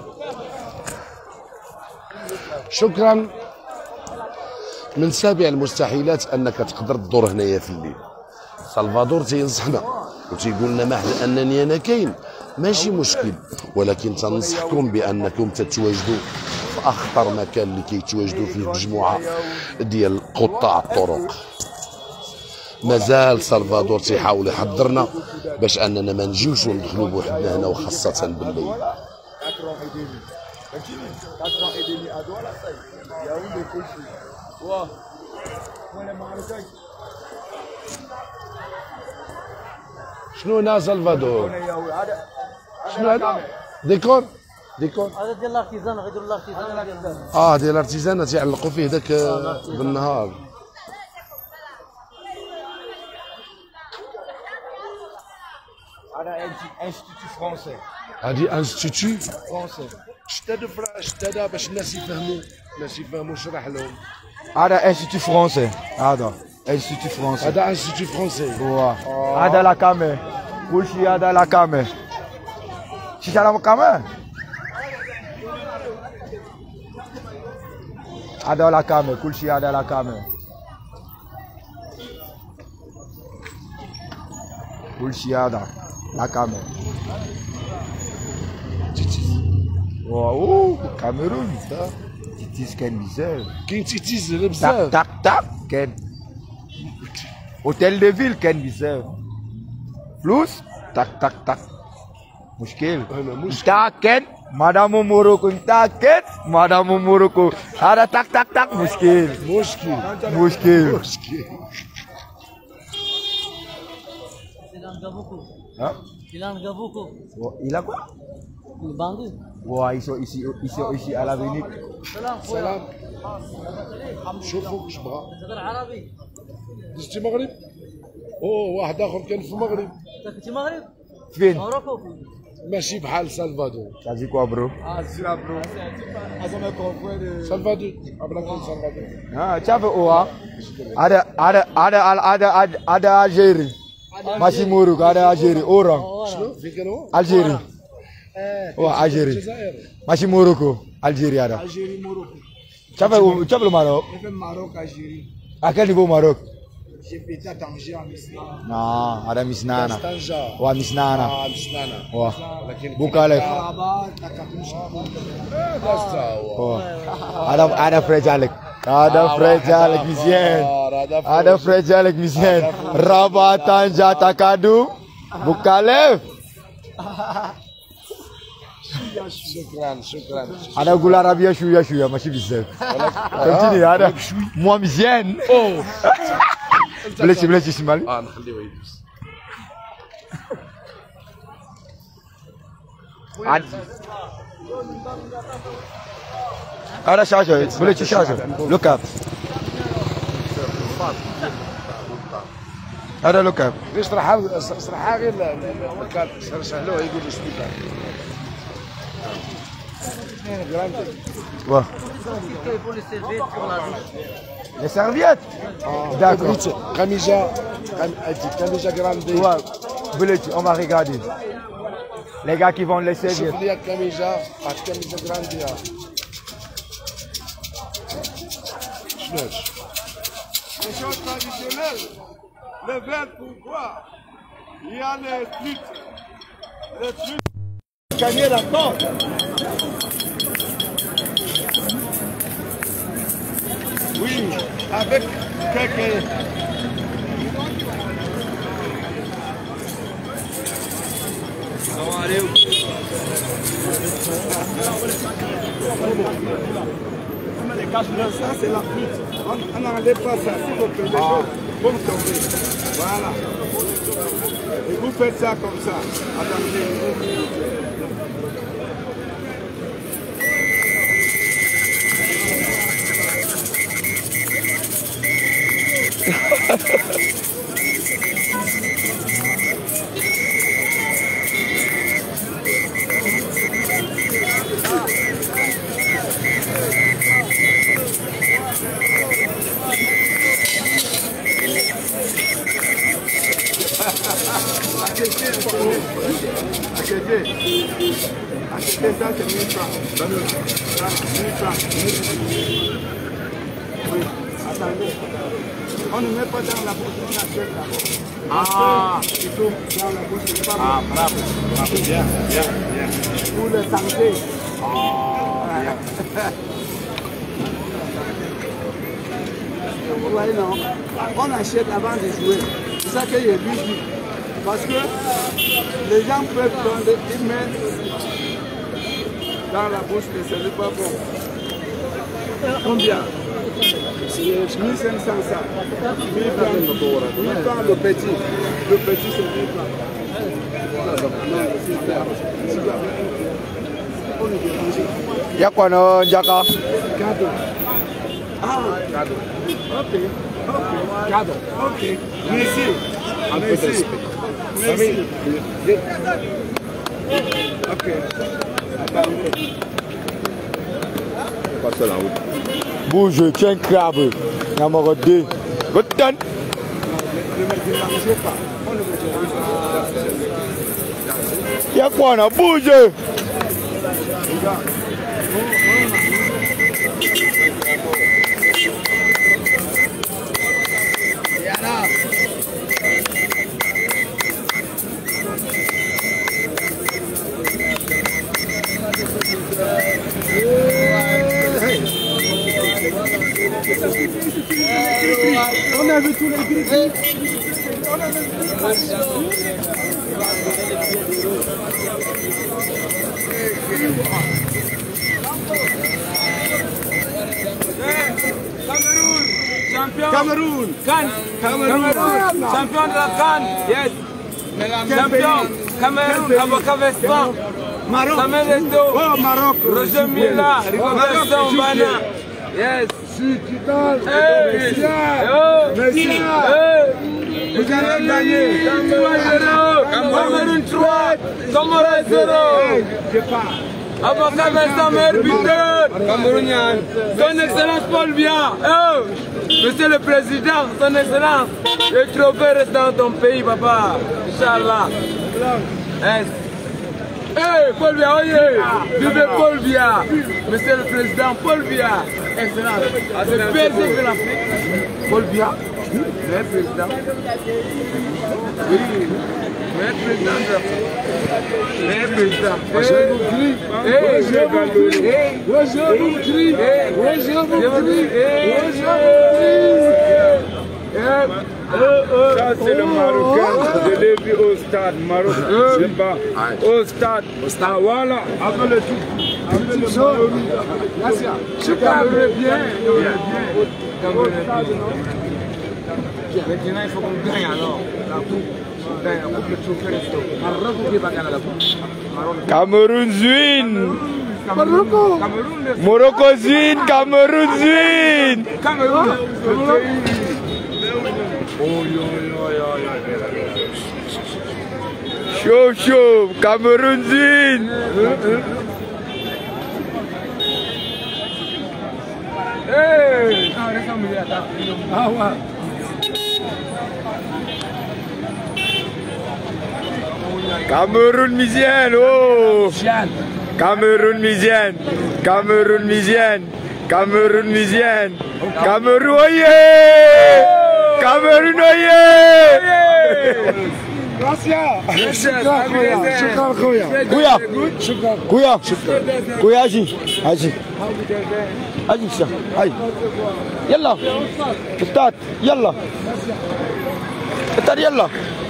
شكرا. من سابع المستحيلات انك تقدر تدور هنايا في الليل. سلفادور تينصحنا وتيقول لنا ما حد انني انا كاين ماشي مشكل، ولكن تنصحكم بانكم تتواجدوا في اخطر مكان اللي كيتواجدوا فيه مجموعه ديال قطاع الطرق. مازال سلفادور تيحاول يحضرنا باش اننا ما نجيوش وندخلوا بوحدنا هنا وخاصه بالليل. شنو هنا سلفادور؟ شنو هذا؟ ديكور؟ ديكور؟ هذا ديال الارتيزان غيديروا الارتيزان ديال اه ديال الارتيزان تيعلقوا فيه داك بالنهار. هذا انستيتو فرونسي. هادي انستيتو فرونسي. شتا شتا باش الناس يفهموا الناس يفهموا شرح لهم. هذا انستيتو فرونسي. هذا انستيتو فرونسي. هذا انستيتو فرونسي. هذا لا كامي. كلشي هذا لا كامي. شتي على كامي؟ هذا لا كامي، كلشي هذا لا كامي. كلشي هذا لا كامي. واو كاميرون تيتيز كاين بزاف. كاين تيتيز بزاف. تاك تاك كاين. اوتيل دي فيل كاين بزاف. فلوس تاك تاك تاك. مشكل. انا مشكل. تاك كاين مادام موروكو تاك كاين مادام موروكو هذا تاك تاك تاك مشكل. مشكل. مشكل. مشكل. Hein? Il a un gars beaucoup. Il a quoi? Il est bandit. Ouais, ils sont ici, ils sont ici à l'avenue. سلام. شوفوا شبغى. تهضر عربي. دزتي مغرب؟ اوه واحد اخر كان في المغرب. انت كنتي مغرب؟ فين؟ موروكو. ماشي بحال سلفادور. Ça dit quoi, bro? Ah, c'est là, bro. Ah, ça me comprend de. سلفادور. قبل كان سلفادور. Ah, tu as fait quoi? Ada, ada, ada, ada, ada, ada Algérie. ماشي موروك هذا Algérie أورا. شنو؟ فين كانوا؟ Algérie. Ouais, Algérie. ماشي موروكو Algérie هذا. Algérie, Morocco. Tu as fait, tu as fait le Maroc? J'ai fait Maroc, Algérie. À quel niveau Maroc? J'ai pété à Tanger, à Misnana. Non, هذا مسنانة. طنجة. Ouais, مسنانة. اه مسنانة. Ouais. لكن بوكاليف. Rabat, Takatoum, هذا هو. هذا هذا فريجالك. هذا فريجالك مزيان. هذا فريجالك مزيان. رابا طنجة تكادو بوكاليف. شكرا شكرا. انا اقول عربيه شويه شويه ماشي بزاف فهمتني هذا مو مزيان اوه بلاتي بلاتي شمال اه نخليوه يدوز. هذا شاشه بلاتي شاشه لوكاب هذا لوكاب ليش اشرحها اشرحها غير شرح له يقول لي شنو كان. واه Les serviettes? D'accord. Camisa, camisa grande. Ouais, Beleti, on va regarder. Les gars qui vendent les serviettes. شوف لي camisa, camisa grande. شنو هادشي؟ Les choses traditionnelles, le verre pourquoi il y a les flûtes. Les flûtes. Gagner la porte. Oui, avec quelques. Ça, c'est la flûte. On n'enlève pas ça, s'il vous plaît. Les choses vont tomber. Voilà. Et vous faites ça comme ça. Attendez. acheter. Acheter ça, c'est mille francs. mille francs. Oui, attendez. On ne met pas dans la bouche, on achète d'abord. Ah, il faut dans la bouche, c'est pas Ah, bravo. Bravo. Bien, bien, bien. pour le santé. Ah, bien. Vous voyez, non? On achète avant de jouer. C'est ça que je lui dis. Parce que les gens peuvent prendre une main dans la bouche, mais ce n'est pas bon. Combien? mille cinq cents ça. mille francs le petit. Le petit c'est mille francs. Il y a quoi, non, Jaka? Cadeau. Ah, cadeau. Ok. Ok. Cadeau. Ok. Merci. Merci. Merci. Ok. Attendez. Passe la route. Bouge, tiens, un crabe. Numéro deux. Retenez. Ne me dérangez pas. On ne me dérange pas. Il y a quoi, non? Bouge. On a vu tous les griffes. Champion. Cameroun. Cannes. Cameroun. Champion de la Cannes. Yes. Champion. Cameroun. Avocat Vespan. Maroc. Samuel Eto'o. Oh, Maroc. Roger Mila. Rigoberto Mbana. Yes. Hey. Merci. Vous allez gagner. Cameroun trois. Comores zéro. Je pars. Avocat Vincent Meilleur buteur. Camerounien. Son Excellence Paul Biya. Oh. Monsieur le Président, Son Excellence, le trophée reste dans ton pays, papa. Inch'Allah. Yes. Hey, Paul Biya, oye. Vive Paul Biya. Monsieur le Président, Paul Biya. Excellent. Le P S G de l'Afrique. Paul Biya. Le président. Oui. Le président de l'Afrique. Le président. Roger Boukri. Roger Boukri. Roger Boukri. Roger Boukri. Ça, c'est le Marocain. Je l'ai vu au stade Maroc. Je sais pas. Au stade. Au stade. Voilà. Après le tout. Après le Maroc. Merci. Je parle bien. Maintenant, il faut qu'on gagne alors. La coupe. La coupe, le trophée reste. Maroc qui va gagner la coupe. Cameroun Zwin. Morocco. Cameroun. Morocco Zwin. Cameroun Zwin. Cameroun. Chaud, chaud. Cameroun Zwin. Hey! Ah, reste un milieu, attends. Ah, ouais. Cameroun Misienne. Oh. Cameroun Misienne. Cameroun Misienne. Cameroun Misienne. Cameroun oye. Cameroun oye. Gracias. Shukran khoya. Shukran khoya. Kuya. Kuya. Kuya aji. Aji. Aji شا. هاي. يلا. استاذ يلا. استاذ يلا.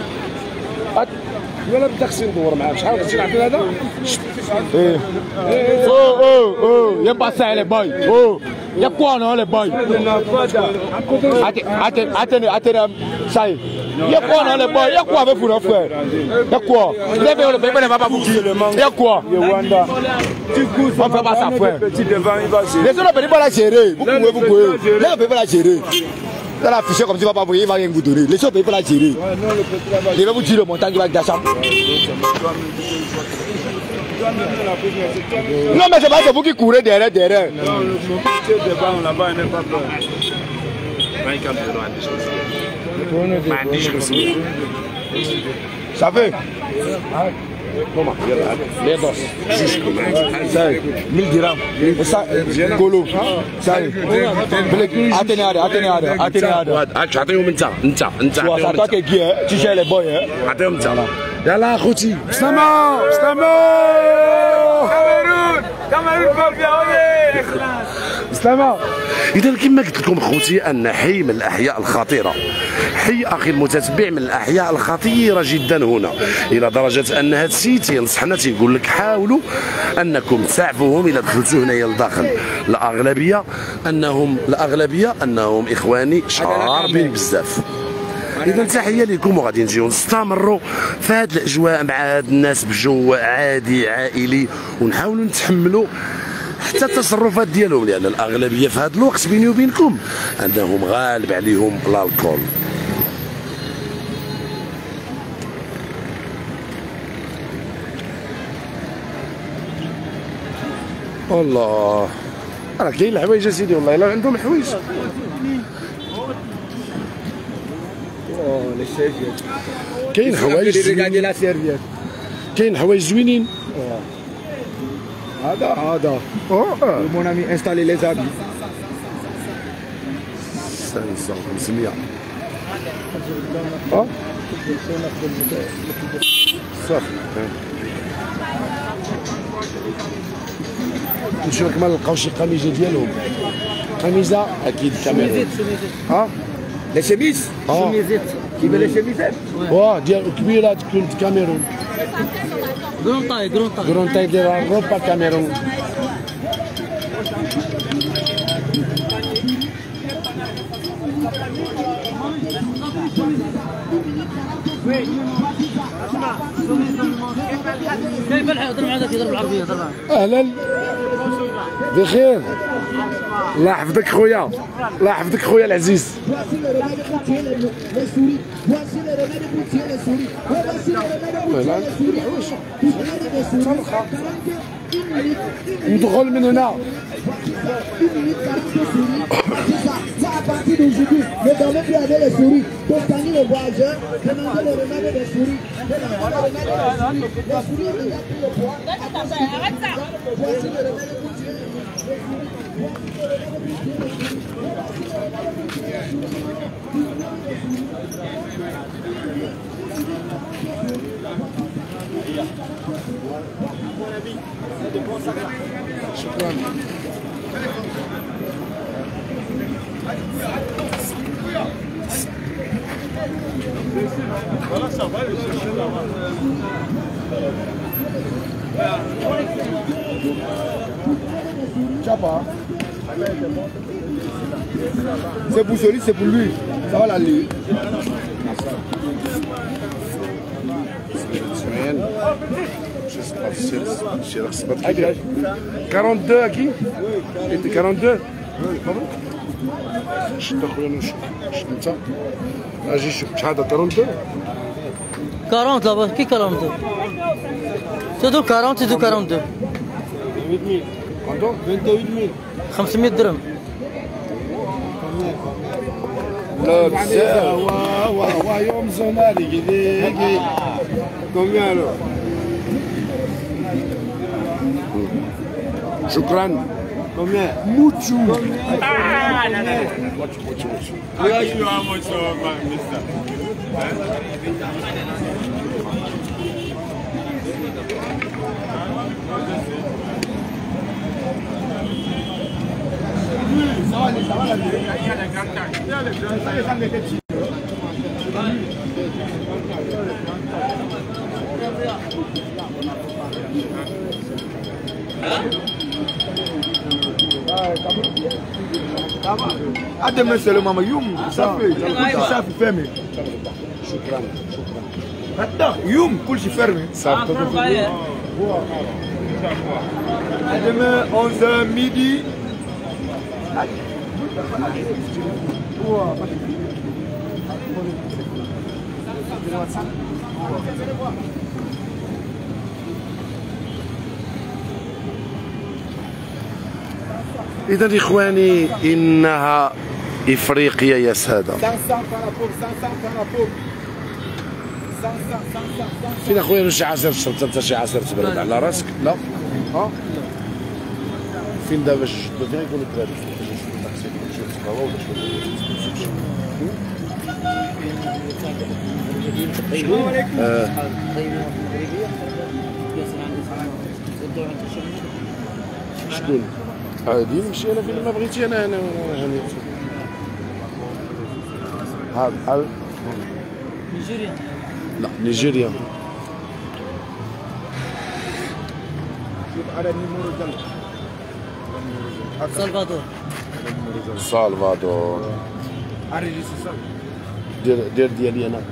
ولا بدك تغسل دور معاه شحال غسيل عبد هذا؟ ايه. اوه اوه اوه يبقى سهل باي. اوه. يبقى انا باي. Ate ate ate ate sai. Y'a quoi dans les boys? Y'a quoi avec vous, frère? Y'a quoi? Vous avez le bébé ne va pas vous dire. Y'a quoi? On fait pas ça, frère. Les autres ne peuvent pas la gérer. Vous pouvez, vous pouvez. Là, on ne peut pas la gérer. Là, l'afficher comme si on ne va pas vous, il va rien vous donner. Les autres ne peuvent pas la gérer. Je vais vous dire le montant qui va être d'achat. Non, mais c'est pas c'est vous qui courez derrière, derrière. Non, le montier devant là-bas n'est pas peur. Ça fait? هما يلا لي دوس جوجكم ساي مية درهم قولوا ساي بلك عطيني هذا عطيني هذا عطيني هذا هاك عطيهم انت انت انت عطيهم عطاك كي تيجي لي بوي عطيهم انت يلا اخوتي سلامة سلامة كاميرون كاميرون فوق وي اخلاص سلامة. اذا كما قلت لكم اخوتي ان حي من الاحياء الخطيره، حي اخي المتتبع من الاحياء الخطيره جدا هنا، الى درجه ان هذا السيد تينصحنا تيقول لك حاولوا انكم تسعفوهم اذا دخلتوا هنايا لداخل. الاغلبيه انهم الاغلبيه انهم اخواني شاربين بزاف. اذا تحيه لكم وغادي نجيو نستمروا في هذه الاجواء مع هاد الناس بجو عادي عائلي، ونحاولوا نتحملوا حتى التصرفات ديالهم، لان الاغلبيه في هذا الوقت بيني وبينكم انهم غالب عليهم الكول. الله راه كاين الحوايج اسيدي، والله الا عندهم الحوايج. كاين حوايج زوينين، كاين حوايج زوينين. هذا هذا مون امي انستالي لي زابي خمسمية. اه صافي نشوف كما نلقاو شي قميجه ديالهم. قميجه اكيد كاميرون. ها لي شيميز شيميزات كيما لي شيميزات واه ديال كبيره تكون كاميرون. جرون تاي جرون تاي جرون تاي ديال اوروبا كاميرون. كيف الحال؟ ضرب هذاك يضرب العربيه ضرب. اهلا بخير، الله يحفظك خويا، الله يحفظك خويا العزيز. ندخل من هنا. À partir d'aujourd'hui, ne dormez plus avec les souris. Pour gagner les voyageurs, demandez le remède des souris. Demandez le remède des souris. Les souris, il y a tout le poids. Voici le remède pour tuer les C'est pour celui, c'est pour lui. Ça va l'aller. quarante-deux اكيد؟ انت quarante-deux؟ شد اخويا نشوف شد انت اجي شوف شحال هذا quarante-deux؟ quarante là-bas, qui quarante-deux? C'est tout quarante, c'est tout quarante-deux. vingt-huit mille. خمسمية درهم. لا بزاف. واه واه واه يوم زمالي كذا. Combien alors? شكرا. Combien? موتشو. Ah, non, non. موتشو موتشو موتشو. À demain c'est le maman Youm, ça fait, ça fait fermer. شكرا شكرا. Attends, Youm, cool, c'est fermé. À demain onze heures midi. إذا إخواني إنها إفريقيا يا سادة. فين اخويا شي عصير شربت انت شي عصير تبرد على راسك؟ لا ها فين دابا باش فين يكون الدراري؟ شكون؟ عادي نمشي انا فين ما بغيتي انا انا هاني هذا بحال نيجيريا لا نيجيريا سلفادور سلفادور دير دير ديالي انا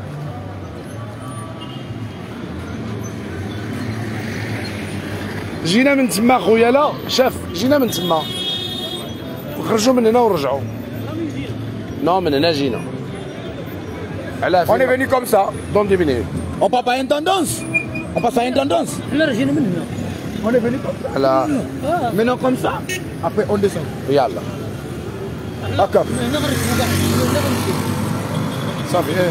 جينا من تما خويا لا شاف جينا من تما وخرجوا من هنا ورجعوا نو من هنا جينا علاه On est venu comme ça. دون دي minutes On part pas une tendance. On passe à une tendance. حنا راه جينا من هنا. On est venu comme ça. على Maintenant comme ça. Après on descend. يلا D'accord. هنا غنركبوا كاع هنا غنمشيو. صافي ايه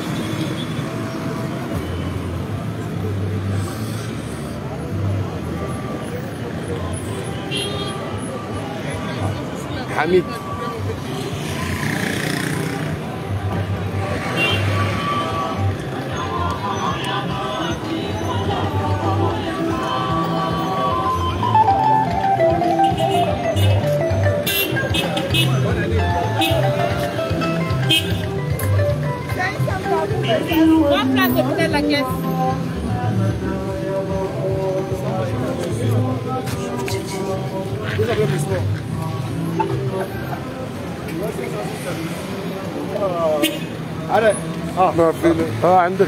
حميد Remplacez peut-être la caisse. Allez. اه ما في اه عندك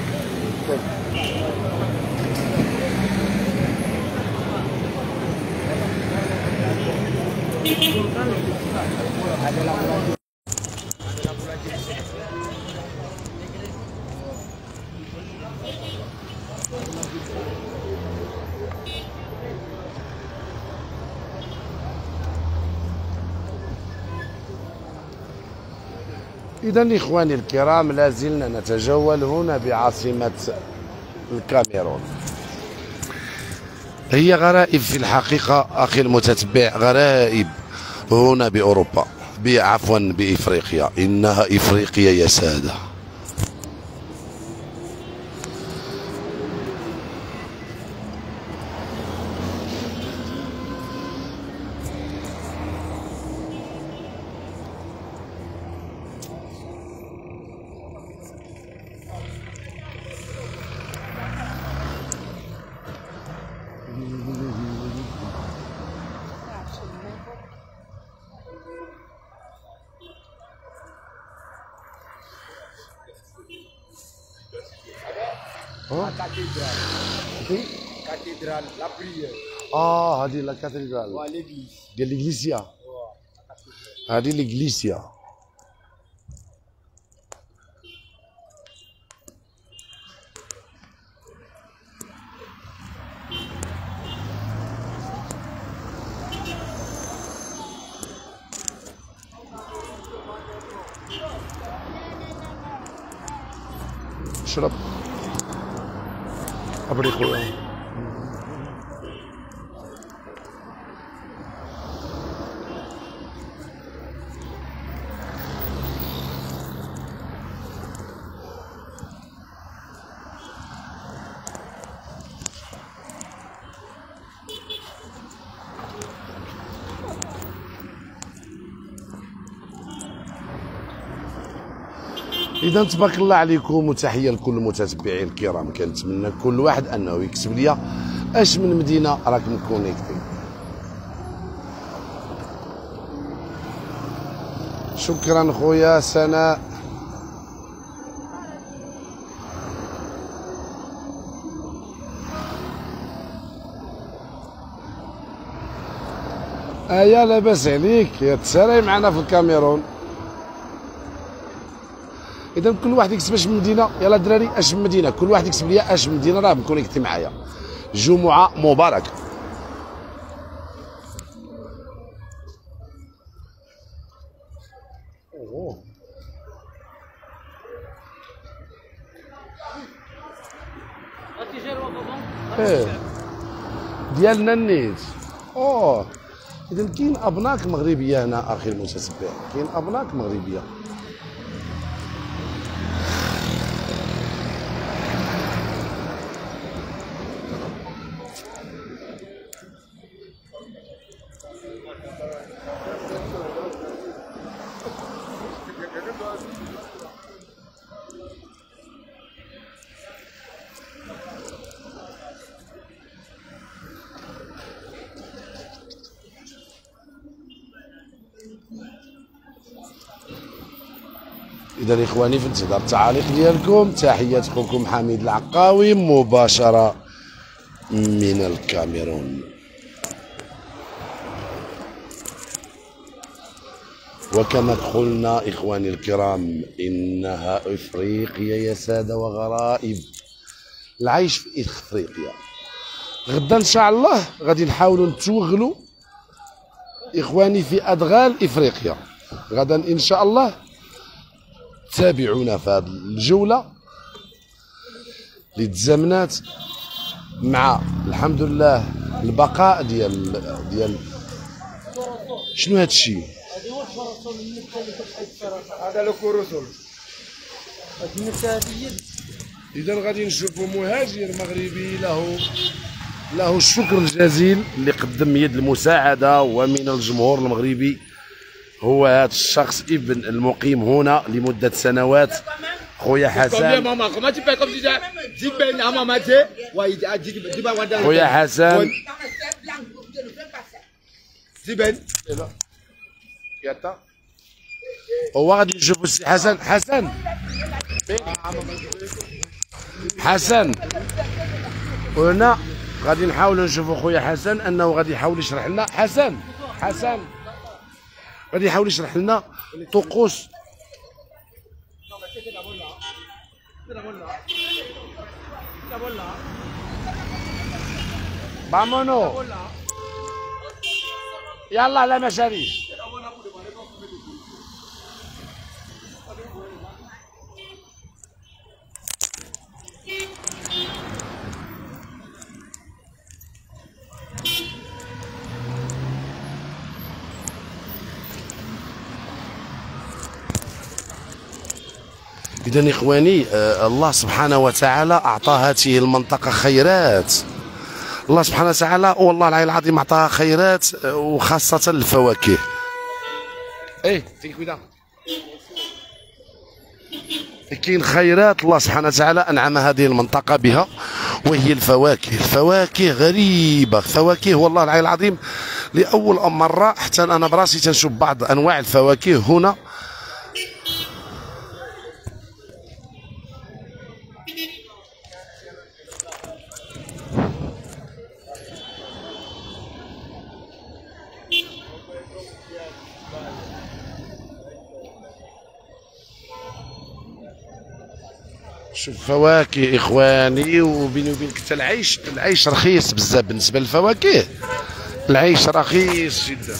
إذا إخواني الكرام لازلنا نتجول هنا بعاصمة الكاميرون. هي غرائب في الحقيقة أخي المتتبع، غرائب هنا بأوروبا، عفوا بإفريقيا، إنها إفريقيا يا سادة. Cathédrale, la prière. اه هذه لا كاتدرال Ouais, l'église. ديال ليغليسيا، هذه ليغليسيا. اشرب ابري خويا. اذا تبارك الله عليكم وتحيه لكل المتتبعين الكرام، كنتمنى كل واحد انه يكتب لي اش من مدينه راكم كونيكتي. شكرا خويا سناء. ايا لاباس عليك يا تساري معنا في الكاميرون. اذا كل واحد يكتب اش من مدينه، يلا الدراري اش من مدينه، كل واحد يكتب لي اش من مدينه راه مكونيكتي معايا. جمعه مباركه. ايه ديالنا النيت. اوه اذا كاين ابناك مغربيه هنا اخي المتتبع، كاين ابناك مغربيه. إذا إخواني في انتظار التعاليق ديالكم. تحيات خوكم حميد العقاوي مباشرة من الكاميرون. وكما قلنا إخواني الكرام إنها إفريقيا يا سادة وغرائب، العيش في إفريقيا. غدا إن شاء الله غادي نحاولوا نتوغلوا إخواني في أدغال إفريقيا. غدا إن شاء الله تابعونا في هذه الجولة اللي تزامنات مع الحمد لله البقاء ديال ديال شنو هذا الشيء؟ هذا لو كوروسول. إذا غادي نشوفوا مهاجر مغربي له له الشكر الجزيل اللي قدم يد المساعدة ومن الجمهور المغربي. هو هذا الشخص ابن المقيم هنا لمدة سنوات خويا حسن. خويا حسن هو غادي نشوفوا السي حسن. حسن حسن هنا غادي نحاولوا نشوفوا خويا حسن انه غادي يحاول يشرح لنا. حسن حسن غادي يحاول يشرح لنا طقوس بامونو. يلا لا مشاريش. إذن إخواني آه الله سبحانه وتعالى أعطى هذه المنطقة خيرات. الله سبحانه وتعالى والله العلي العظيم أعطاها خيرات آه وخاصة الفواكه. إيه تيكويدا كاين خيرات الله سبحانه وتعالى أنعم هذه المنطقة بها وهي الفواكه. الفواكه غريبة، فواكه والله العلي العظيم لأول مرة حتى أنا براسي تنشوف بعض أنواع الفواكه هنا. شوف فواكه اخواني، وبيني وبينك حتى العيش العيش رخيص بزاف بالنسبه للفواكه. العيش رخيص جدا.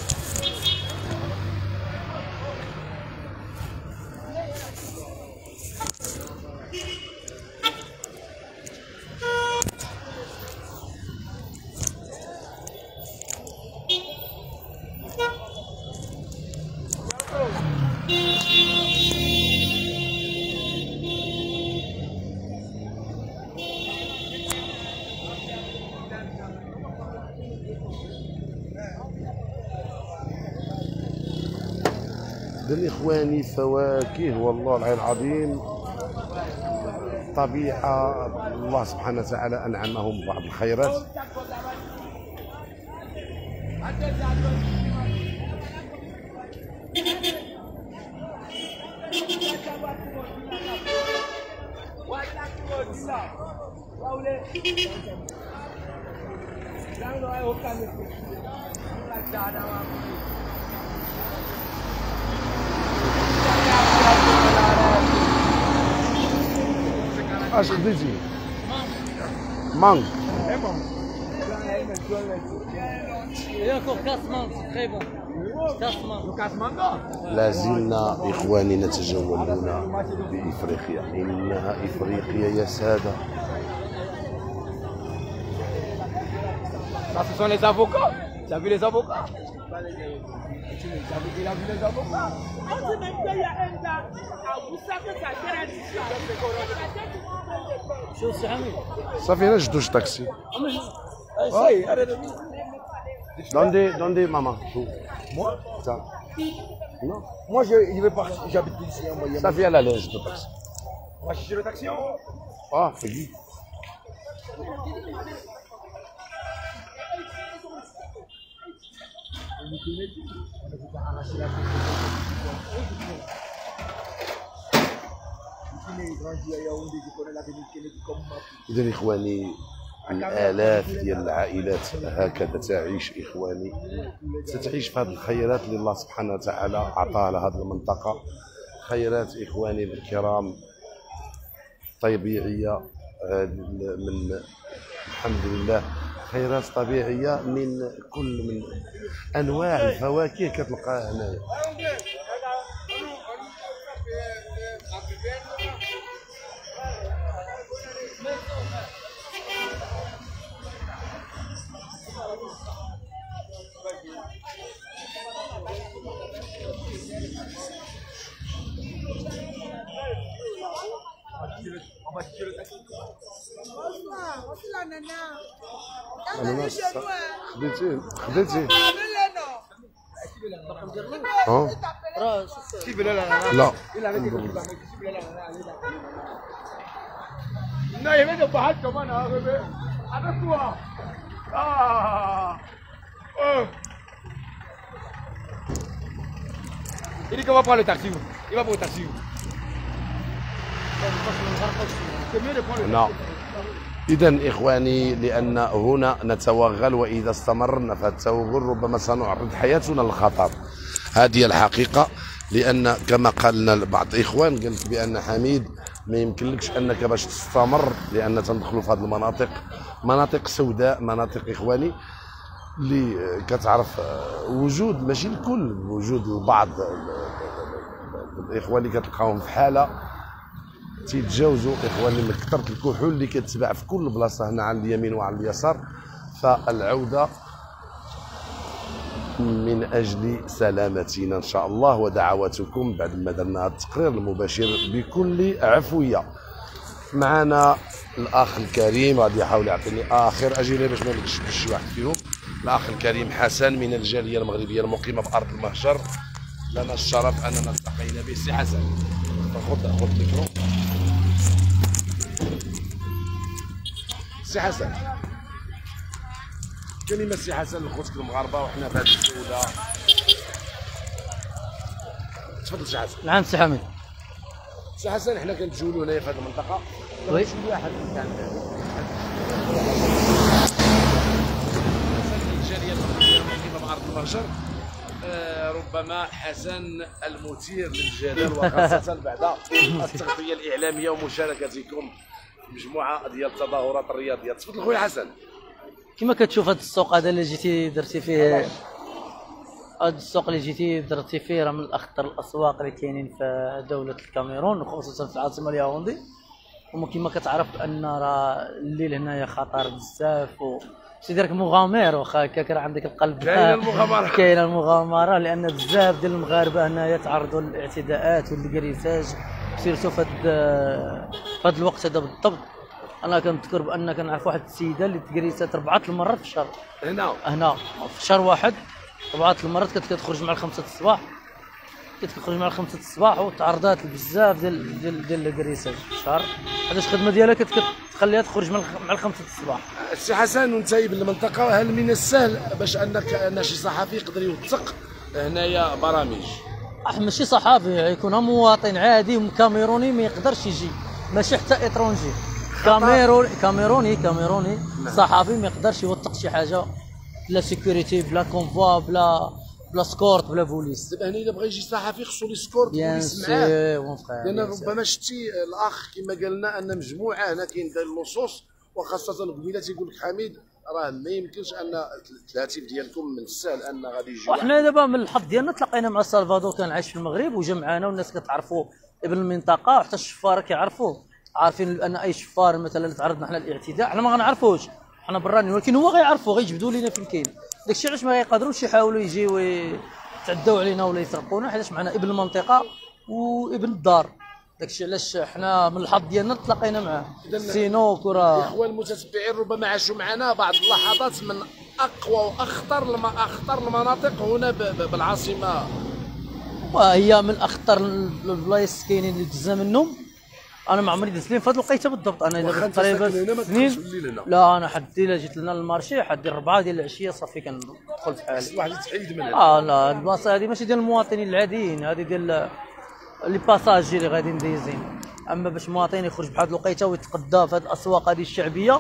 إذن إخواني فواكه والله العلي العظيم طبيعة الله سبحانه وتعالى أنعمهم ببعض الخيرات. اش خديتي؟ مانغ. لا زلنا إخواني نتجولون بإفريقيا. إنها إفريقيا يا سادة. Ça, ce sont les avocats. Tu as vu les avocats? Il a vu les avocats. On dit même qu'il y a un gars à Boussa que ça gère شو سي حميد صافي انا جدوش طاكسي دوندي دوندي ماما شوف Moi تا Non. Moi, je, je vais partir. J'habite ici. Hein, moi, صافي على لا جدو طاكسي on va chercher le taxi. Hein. اه فقي إذا إخواني الآلاف ديال العائلات هكذا تعيش إخواني، ستعيش في هذه الخيرات اللي الله سبحانه وتعالى أعطاها لهذه المنطقة. خيرات إخواني الكرام طبيعية من الحمد لله، خيرات طبيعية من كل من أنواع الفواكه كتلقاها هنايا. أناناس خديتيه خديتيه ها لا Non, il y avait des barrages comme on a arrivé. Avec toi. Ah. Oh. Il dit qu'on va prendre le taxi. Il va prendre le taxi. نعم. إذا إخواني لأن هنا نتوغل، وإذا استمرنا في التوغل ربما سنعرض حياتنا للخطر. هذه الحقيقة، لأن كما قال لنا بعض الإخوان قالت بأن حميد ما يمكنلكش أنك باش تستمر، لأن تندخلوا في هذه المناطق مناطق سوداء، مناطق إخواني اللي كتعرف وجود ماشي الكل، وجود البعض الإخوان اللي كتلقاهم في حالة تيتجاوزوا إخواني من كثرة الكحول اللي كتباع في كل بلاصة هنا على اليمين وعلى اليسار. فالعودة من أجل سلامتنا إن شاء الله، ودعواتكم بعد ما درنا التقرير المباشر بكل عفوية. معنا الأخ الكريم غادي يحاول يعطيني آخر أجيلة باش ما نكشفش شي واحد فيهم. الأخ الكريم حسن من الجالية المغربية المقيمة بأرض المهجر، لنا الشرف أننا التقينا به. سي حسن خذ خذ الميكرو. سي حسن، كلمة سي حسن لخوتك المغاربة وحنا في هذه الجولة. تفضل سي حسن. نعم سي حميد. سي حسن، حنا كنتجولوا هنايا في هذه المنطقة. وي. شي واحد كان الجالية المغربية المقيمة بأرض المهجر، ربما حسن المثير للجدل، وخاصة بعد التغطية الإعلامية ومشاركتكم في مجموعة ديال التظاهرات الرياضية. تفضل خويا حسن. كما كتشوف هذا السوق هذا اللي جيتي درتي فيه، هذا السوق اللي جيتي درتي فيه راه من اخطر الاسواق اللي كاينين في دوله الكاميرون، وخصوصا في العاصمه الياوندي. وما كما كتعرف ان راه الليل هنايا خطر بزاف، و سي ديرك مغامر، واخا هكاك راه عندك القلب كاينه المغامره كاينه المغامره لان بزاف ديال المغاربه هنايا تعرضوا للاعتداءات والكريساج، سيرتو في هذا الوقت هذا بالضبط. انا كنذكر بان كنعرف واحد السيده اللي تكريسات اربعه المرات في الشهر هنا هنا في شهر واحد، اربعه المرات كانت كتخرج مع الخمسه الصباح، كانت كتخرج مع الخمسه الصباح وتعرضات لبزاف ديال ديال ديال الكريساج في الشهر. حيتاش الخدمه ديالها كانت كتخليها تخرج مع الخمسه الصباح. سي حسن، وانت بالمنطقه، هل من السهل باش انك ان شي صحفي يقدر يوثق هنايا برامج؟ اه ماشي صحفي، يكون مواطن عادي وكاميروني ما يقدرش يجي، ماشي حتى اترونجي، كاميروني كاميروني كاميروني صحفي ما يقدرش يوثق شي حاجه بلا سيكوريتي، بلا كونفوا، بلا بلا سكورت، بلا بوليس. دابا هنا الا بغى يجي صحفي خصو لي سكورت بوليس معاه، لان ربما شتي الاخ كما قال لنا ان مجموعه هنا كاين داير اللصوص، وخاصه قبيله تيقول لك حميد راه ما يمكنش ان الهاتف ديالكم من السهل ان غادي يجي. وحنا دابا من الحظ ديالنا تلاقينا مع سلفادور، كان عايش في المغرب وجا معنا، والناس كتعرفوا ابن المنطقه، وحتى الشفاره كيعرفوا، عارفين ان اي شفار مثلا تعرضنا حنا للاعتداء حنا ما غنعرفوش، حنا براني، ولكن هو غيعرفوا غيجبدوا لينا فين كاين. داكشي علاش ما غيقدروش يحاولوا يجيو يتعداو علينا ولا يسرقونا، حيت معنا ابن المنطقه وابن الدار. داكشي علاش حنا من الحظ ديالنا تلاقينا معاه. سينو كره الاخوان المتتبعين ربما عاشوا معنا بعض اللحظات من اقوى واخطر الم... اخطر المناطق هنا ب... ب... بالعاصمه. وهي من اخطر البلايص كاينين اللي دزنا منهم. انا ما عمري دزت لي في هذه الوقيته بالضبط. انا دابا تقريبا سنين. لا انا حدي الا جيت لنا للمارشي حدي الربعه ديال العشيه صافي كندخل في حالي. واحد يتحيد منها. اه لا البلاصه هذه ماشي ديال المواطنين العاديين، هذه ديال لي باساجي اللي غاديين دايزين. اما باش مواطن يخرج بهذه الوقيته ويتقدى في هذه الاسواق هذه الشعبيه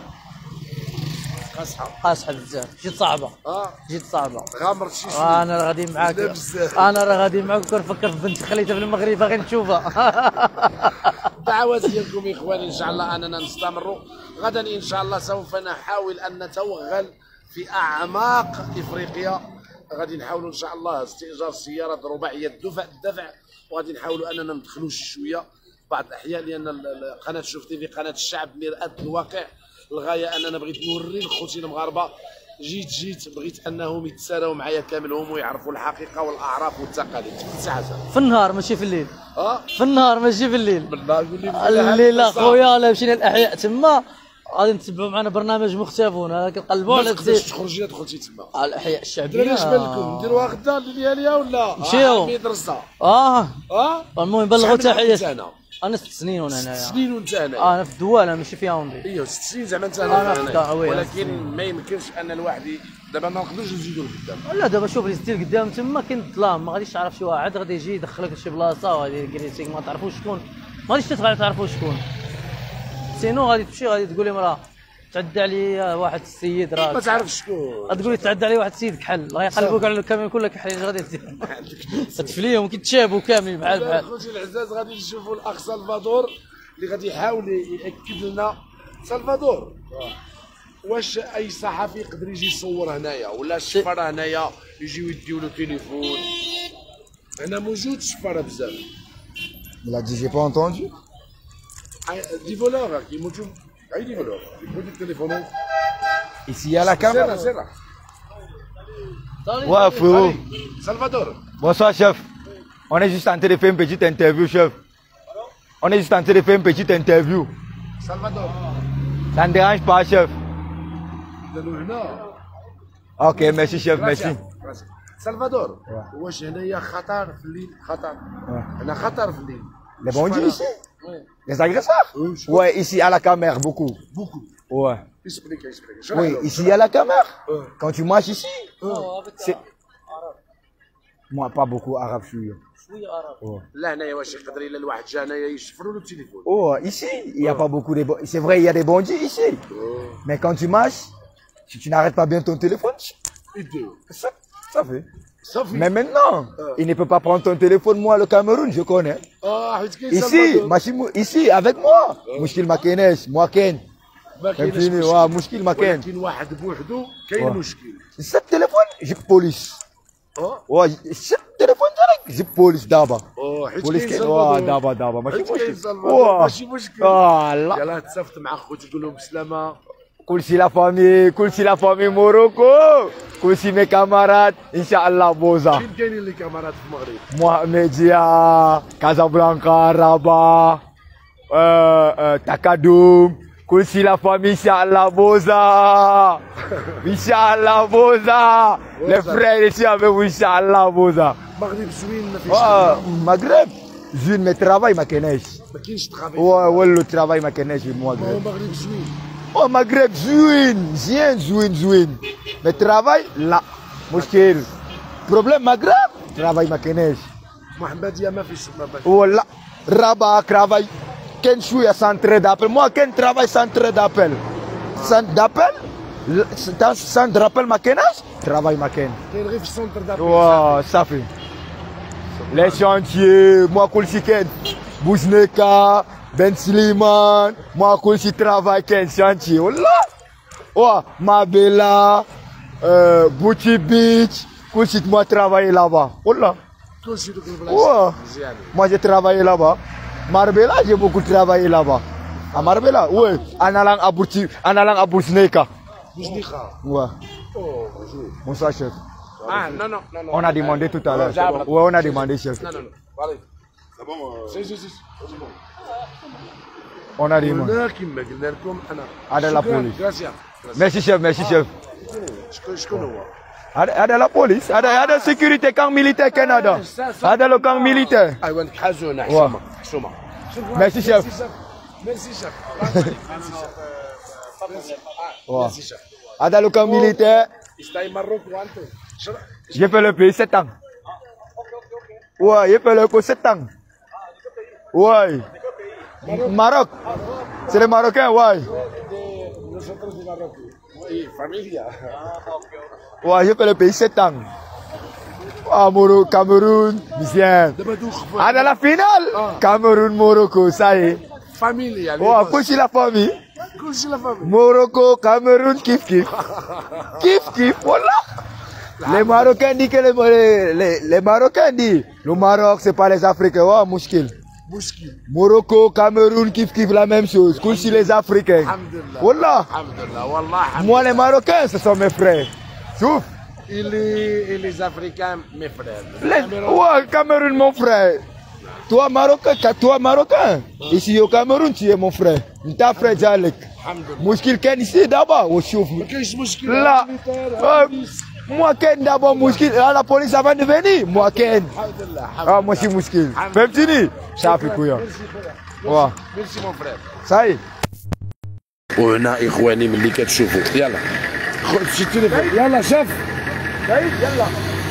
قاصحه قاصحه بزاف، جيت صعبه. اه جيت صعبه. غامر شي شويه. آه انا راه غادي معاك، انا راه غادي معاك وكنفكر في بنت خليتها في المغرب غير نشوفها. الدعوات ديالكم اخواني ان شاء الله اننا نستمروا. غدا ان شاء الله سوف نحاول ان نتوغل في اعماق افريقيا. غادي نحاولوا ان شاء الله استئجار سيارات رباعيه الدفع الدفع وغادي نحاولوا اننا ندخلوا شي شويه بعض الاحيان، لان قناه شوف تي في قناه الشعب مرآة الواقع. الغايه اننا بغيت نوري لخوتي المغاربه جيت جيت بغيت انهم يتساراو معايا كاملهم ويعرفوا الحقيقه والاعراف والتقاليد في الساعه. في النهار ماشي في الليل. اه في النهار ماشي في الليل. بالنهار قول لي الليل اخويا الا مشينا الاحياء تما غادي نتبعوا معنا برنامج مختفون، هذا كنقلبوا على تقدرش تخرجي دخلتي تما الاحياء الشعبيه. دراري اش بالكم نديروها غدا اللياليه ولا نمشيو مدرسه؟ اه اه المهم بلغوا تحيات. انا ست سنين وانا هنايا. ست سنين وانت هنايا؟ اه انا في الدواله ماشي في ياوندي. ايوا ست سنين زعما انت هنا، ولكن ولكن ما يمكنش ان الواحد دابا ما نقدروش نزيدوا لقدام. لا دابا شوف اللي قدام تما كاين الظلام، ما غاديش تعرف شي واحد غادي يجي يدخلك لشي بلاصه وغادي يجريسيك ما تعرفوش شكون، ما غاديش تبغي تعرفوا شكون. سينو غادي تمشي غادي تقول لي مراه تعدى علي واحد السيد راه ما تعرفش شكون، غتقول لي تعدى علي واحد السيد كحل غيقلبوك على الكاميرا كلها كحلين غادي تفليهم كيتشابوا كاملين بحال بحال. خوتي العزاز غادي نشوفوا الاخ سلفادور اللي غادي يحاول ياكد لنا. سلفادور واش اي صحفي يقدر يجي يصور هنايا ولا الشفاره هنايا يجيو يديو له تليفون؟ هنا موجود الشفاره بزاف. Il a dit j'ai pas entendu. دي فولور كي موجود اي دي فولور يقول التليفون. Ici il y a la caméra. سير Ouais frérot. Salvador. Bonsoir chef. On est juste en train de faire une petite interview chef. On est juste en train de faire une petite interview. Salvador. Ça ne dérange pas chef. هنا. Ok merci chef merci. سلفادور واش هنايا خطر في الليل؟ خطر هنا خطر في الليل. Les bandits ici? Les agresseurs? Ouais, ici à la caméra beaucoup. Beaucoup. Ouais. Explique, explique. Oui, ici il y a la caméra. Quand tu marches ici, c'est... Moi pas beaucoup arabe شوية. شويه عربي. لا هنايا واش يقدر الا الواحد جا هنايا يشفروا له التليفون. Oh, ici il y a pas beaucoup de bandits. C'est vrai il y a des bandits ici. Mais quand tu marches, si tu n'arrêtes pas bien ton téléphone, ça, ça fait. Mais maintenant, il ne peut pas prendre ton téléphone. Moi, le Cameroun, je connais. Ici, ici, avec moi. Mouchkil Makenesh, moi Ken. فهمتيني واه مشكل ما كاين. ولكن واحد بوحدو كاين مشكل. شد التليفون جيب بوليس. واه شد التليفون ديالك جيب بوليس دابا. بوليس كاين واه دابا دابا ماشي مشكل. واه ماشي مشكل. اه لا. يلاه تصافت مع خوتي تقول لهم بسلامه. كلشي لا فامي كلشي لا فامي موروكو كلشي مي كامارات ان شاء الله بوزا. فين كاينين لي كامارات في المغرب؟ محمدية كازابلانكا رابا تاكادوم كلشي لا فامي ان شاء الله بوزا ان شاء الله بوزا لي فرير ici avec vous ان شاء الله بوزا. المغرب زوين ما فيش. اه المغرب زوين مي ترافاي ما كايناش. ما كاينش ترافاي. والو ترافاي ما كايناش في المغرب. المغرب زوين. Oh Maghreb زوين زين زوين زوين mais travail لا مشكل problème Maghreb travail ما كايناش. محمدية ما فيش ما فيش. ولا رابا travail كاين شوية centre d'appel moi كاين travail centre d'appel centre d'appel centre d'appel ما كايناش travail ما كاين. كاين غير في السونتر دابل. واه صافي les chantiers moi كلشي كاين بوزنيكا Ben Sliman, moi كلشي travail كاين شانتي والله. واه مابيلا بوتي بيتش كلشي moi travailler là-bas والله. كلشي دوك البلايص. واه moi j'ai travaillé là-bas. Marbella j'ai beaucoup travaillé là-bas. À Marbella oui en allant à Bouti en allant à Bousneka. Ouais. Bonsoir, chef. Ah, non, non, non, non. On a demandé tout à l'heure. Ouais, on a demandé, chef. Non, non, non. Allez. C'est bon. Si, si, si. On a demandé. قلنا كيما قلنا لكم انا. هذا لا بوليس. Gracias. Merci, chef. Merci, chef. شكون هو؟ هذا لا بوليس. هذا هذا سيكوريتي كان ميليتير كندا. هذا لو كان ميليتير. ايوا نحازونا حشومه حشومه. Merci, chef. ميرسي شيف. Merci, chef. هذا لو كان ميليتير. Está en Marruecos antes. J'ai fait le pays sept ans. Ouais, j'ai fait le pays sept ans. Ouais. Maroc. C'est les Marocains, ouais. Nosotros de Marruecos. Oui, familia. Ouais, j'ai fait le pays sept ans. Ah, Moro, Cameroun, bien. Ah, dans la finale, Cameroun, Morocco, ça y est. Familia. Ouais, couche la famille. Couche la famille. Morocco, Cameroun, kiff kiff. Kiff kiff, voilà. Les Marocains disent que les, les, les Marocains disent, le Maroc, c'est pas les Africains, ouais, mouchkil. Morocco, Cameroun, kiff kiff la même chose. Couche les Africains. Voilà. Moi, les Marocains, ce sont mes frères. Souf. Et les, et les Africains, mes frères. Les, ouais, Cameroun, mon frère. Toi, Marocain, toi, Marocain. Ici au Cameroun, tu es mon frère. Ta frère Jalek. Mouskil Ken ici d'abord, au chouf. Là, euh, moi Ken d'abord, Mouskil. Là, la police avant de venir. Moi Ken. Ah, moi je suis Mouskil. Même Tini. Ça fait couillon. Ouais. Merci mon frère. Ça y est. وهنا اخواني ملي كتشوفوا يلا خذ شي تليفون يلا شاف يلا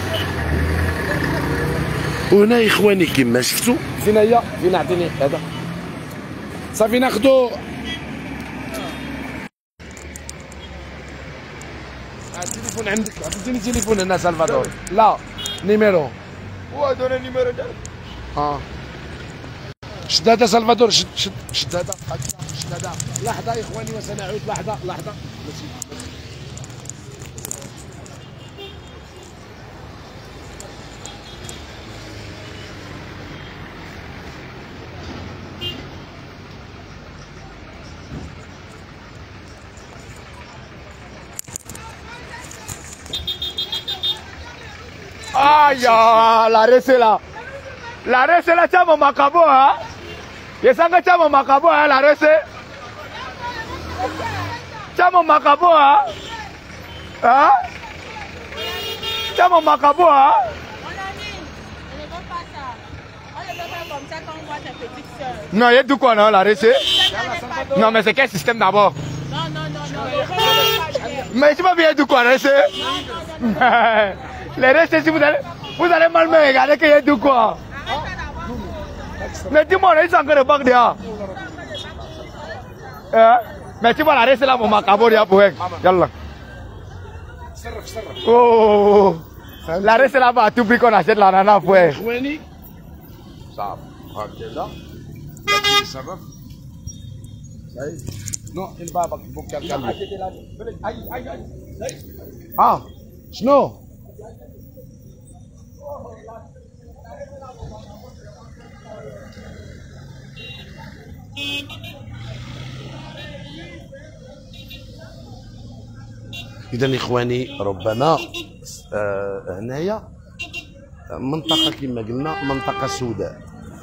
وهنا اخواني كما شفتوا فين هي فين عطيني هذا صافي ناخذوا التليفون عندك عطيتيني تليفون هنا سلفادور لا نيميرو هو دون النيميرو ديالك اه شد هذا سلفادور شد شد شد هذا شد هذا لحظه اخواني وسنعود لحظه لحظه Aïe, l'arrêt c'est là. L'arrêt c'est là, tiens mon macabo, hein. Et ça, tiens mon macabo, hein, l'arrêt c'est. Tiens mon macabo, hein. Hein? Tiens mon macabo, hein. Non, il y a tout quoi, non, l'arrêt c'est. Non, mais c'est quel système d'abord? Non, non, non, non. Mais tu m'as bien tout quoi, l'arrêt c'est. Les restes, si vous allez, vous allez mal me regarder qu'il y a du quoi. Mais dis-moi, ils sont encore de bac déjà. Mais tu vas la rester là pour ma caboria pour elle. Yallah. Oh, la reste là-bas, tout prix qu'on achète la nana pour elle. Ça, là. Non, il va pour quelqu'un. Ah, شنو؟ إذا إخواني ربما آه هنايا منطقة كما قلنا منطقة سوداء.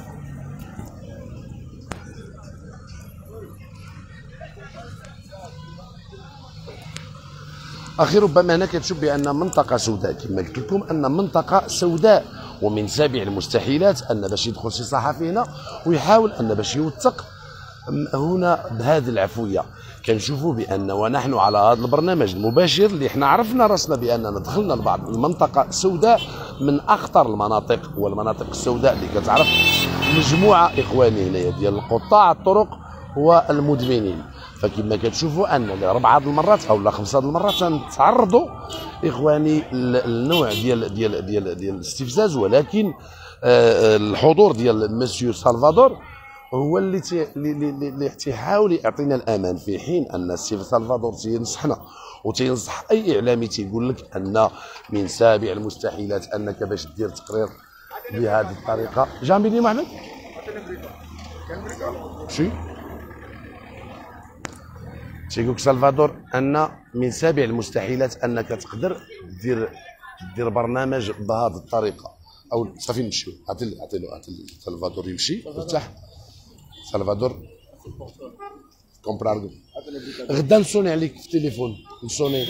أخي ربما هنا كتشوف بأن منطقة سوداء كما قلت لكم أن منطقة سوداء ومن سابع المستحيلات أن باش يدخل شي صحفي هنا ويحاول أن باش يوثق هنا بهذه العفوية. كنشوفوا بأن ونحن على هذا البرنامج المباشر اللي احنا عرفنا راسنا بأننا دخلنا لبعض المنطقة سوداء من أخطر المناطق والمناطق السوداء اللي كتعرف مجموعة إخواني هنايا ديال قطاع الطرق والمدمنين. فكما كتشوفوا ان لاربعه المرات او خمسه المرات تنتعرضوا اخواني النوع ديال ديال ديال ديال الاستفزاز، ولكن الحضور ديال مسيو سلفادور هو اللي تي اللي تيحاول يعطينا الامان، في حين ان السي سلفادور تينصحنا وتينصح اي اعلامي تيقول لك ان من سابع المستحيلات انك باش دير تقرير بهذه الطريقه. جامبيني محمد شي تيقولك سلفادور ان من سابع المستحيلات انك تقدر دير دير برنامج بهذه الطريقه او صافي نمشيو. عطي له عطي له عطي سلفادور يمشي ارتاح. سلفادور كومبرار غدا نصوني عليك في التليفون نصوني.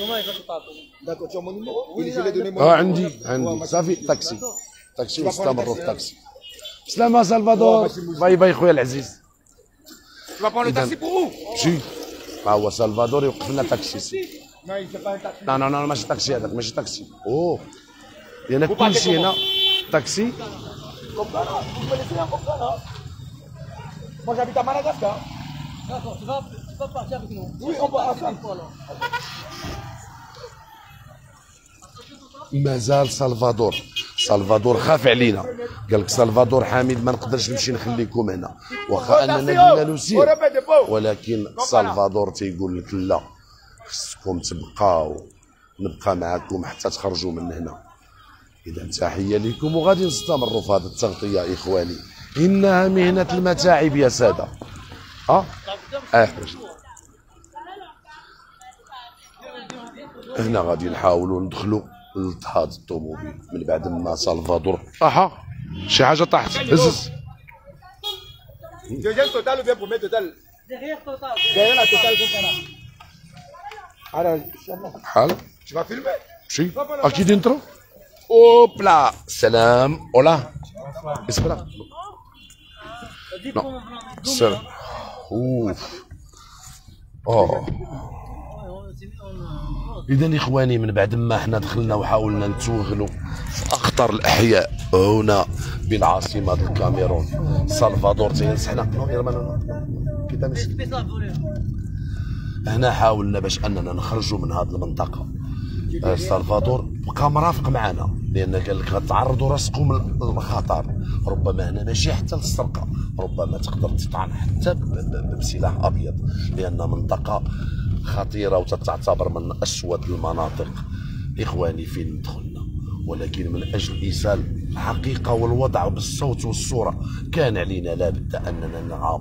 اه عندي عندي صافي طاكسي طاكسي ونستمروا في الطاكسي. سلامة سلفادور. باي باي خويا العزيز. مشي ها هو سلفادور يوقف لنا طاكسي سي. لا لا لا ماشي طاكسي هذاك ماشي طاكسي. اوه لان كلشي هنا طاكسي. Moi j'habite à Madagascar. D'accord, tu vas, tu vas partir avec nous. Oui, on va ensemble. مازال سلفادور سلفادور خاف علينا قال لك سلفادور حميد ما نقدرش نمشي نخليكم هنا واخا اننا بدنا نسير ولكن سلفادور تيقول لك لا خصكم تبقاو نبقى معكم حتى تخرجوا من هنا. اذا تحيه لكم وغادي نستمروا في هذه التغطيه اخواني. انها مهنه المتاعب يا ساده. اه اه هنا غادي نحاولوا ندخلوا لهذا الطوموبيل من بعد ما سلفادور اها شي حاجه طاحت. هز Deuxième total ou bien premier total? Derrière total. Derrière la totale qu'on a. Alors, بحال tu vas filmer? مشي اكيد انترو. اوبلا سلام اولا اسمع سلام. اوف اوه اذا اخواني من بعد ما حنا دخلنا وحاولنا نتوغلوا في اخطر الاحياء هنا بالعاصمه الكاميرون سلفادور تينصحنا هنا حاولنا باش اننا نخرجوا من هذه المنطقه. سلفادور بقى مرافق معنا لان قال لك غتعرضوا راسكم للخطر. ربما هنا ماشي حتى للسرقه ربما تقدر تطعن حتى بسلاح ابيض لان منطقه خطيره وتعتبر من اسود المناطق اخواني فين دخلنا. ولكن من اجل ايصال الحقيقه والوضع بالصوت والصوره كان علينا لابد اننا نعاود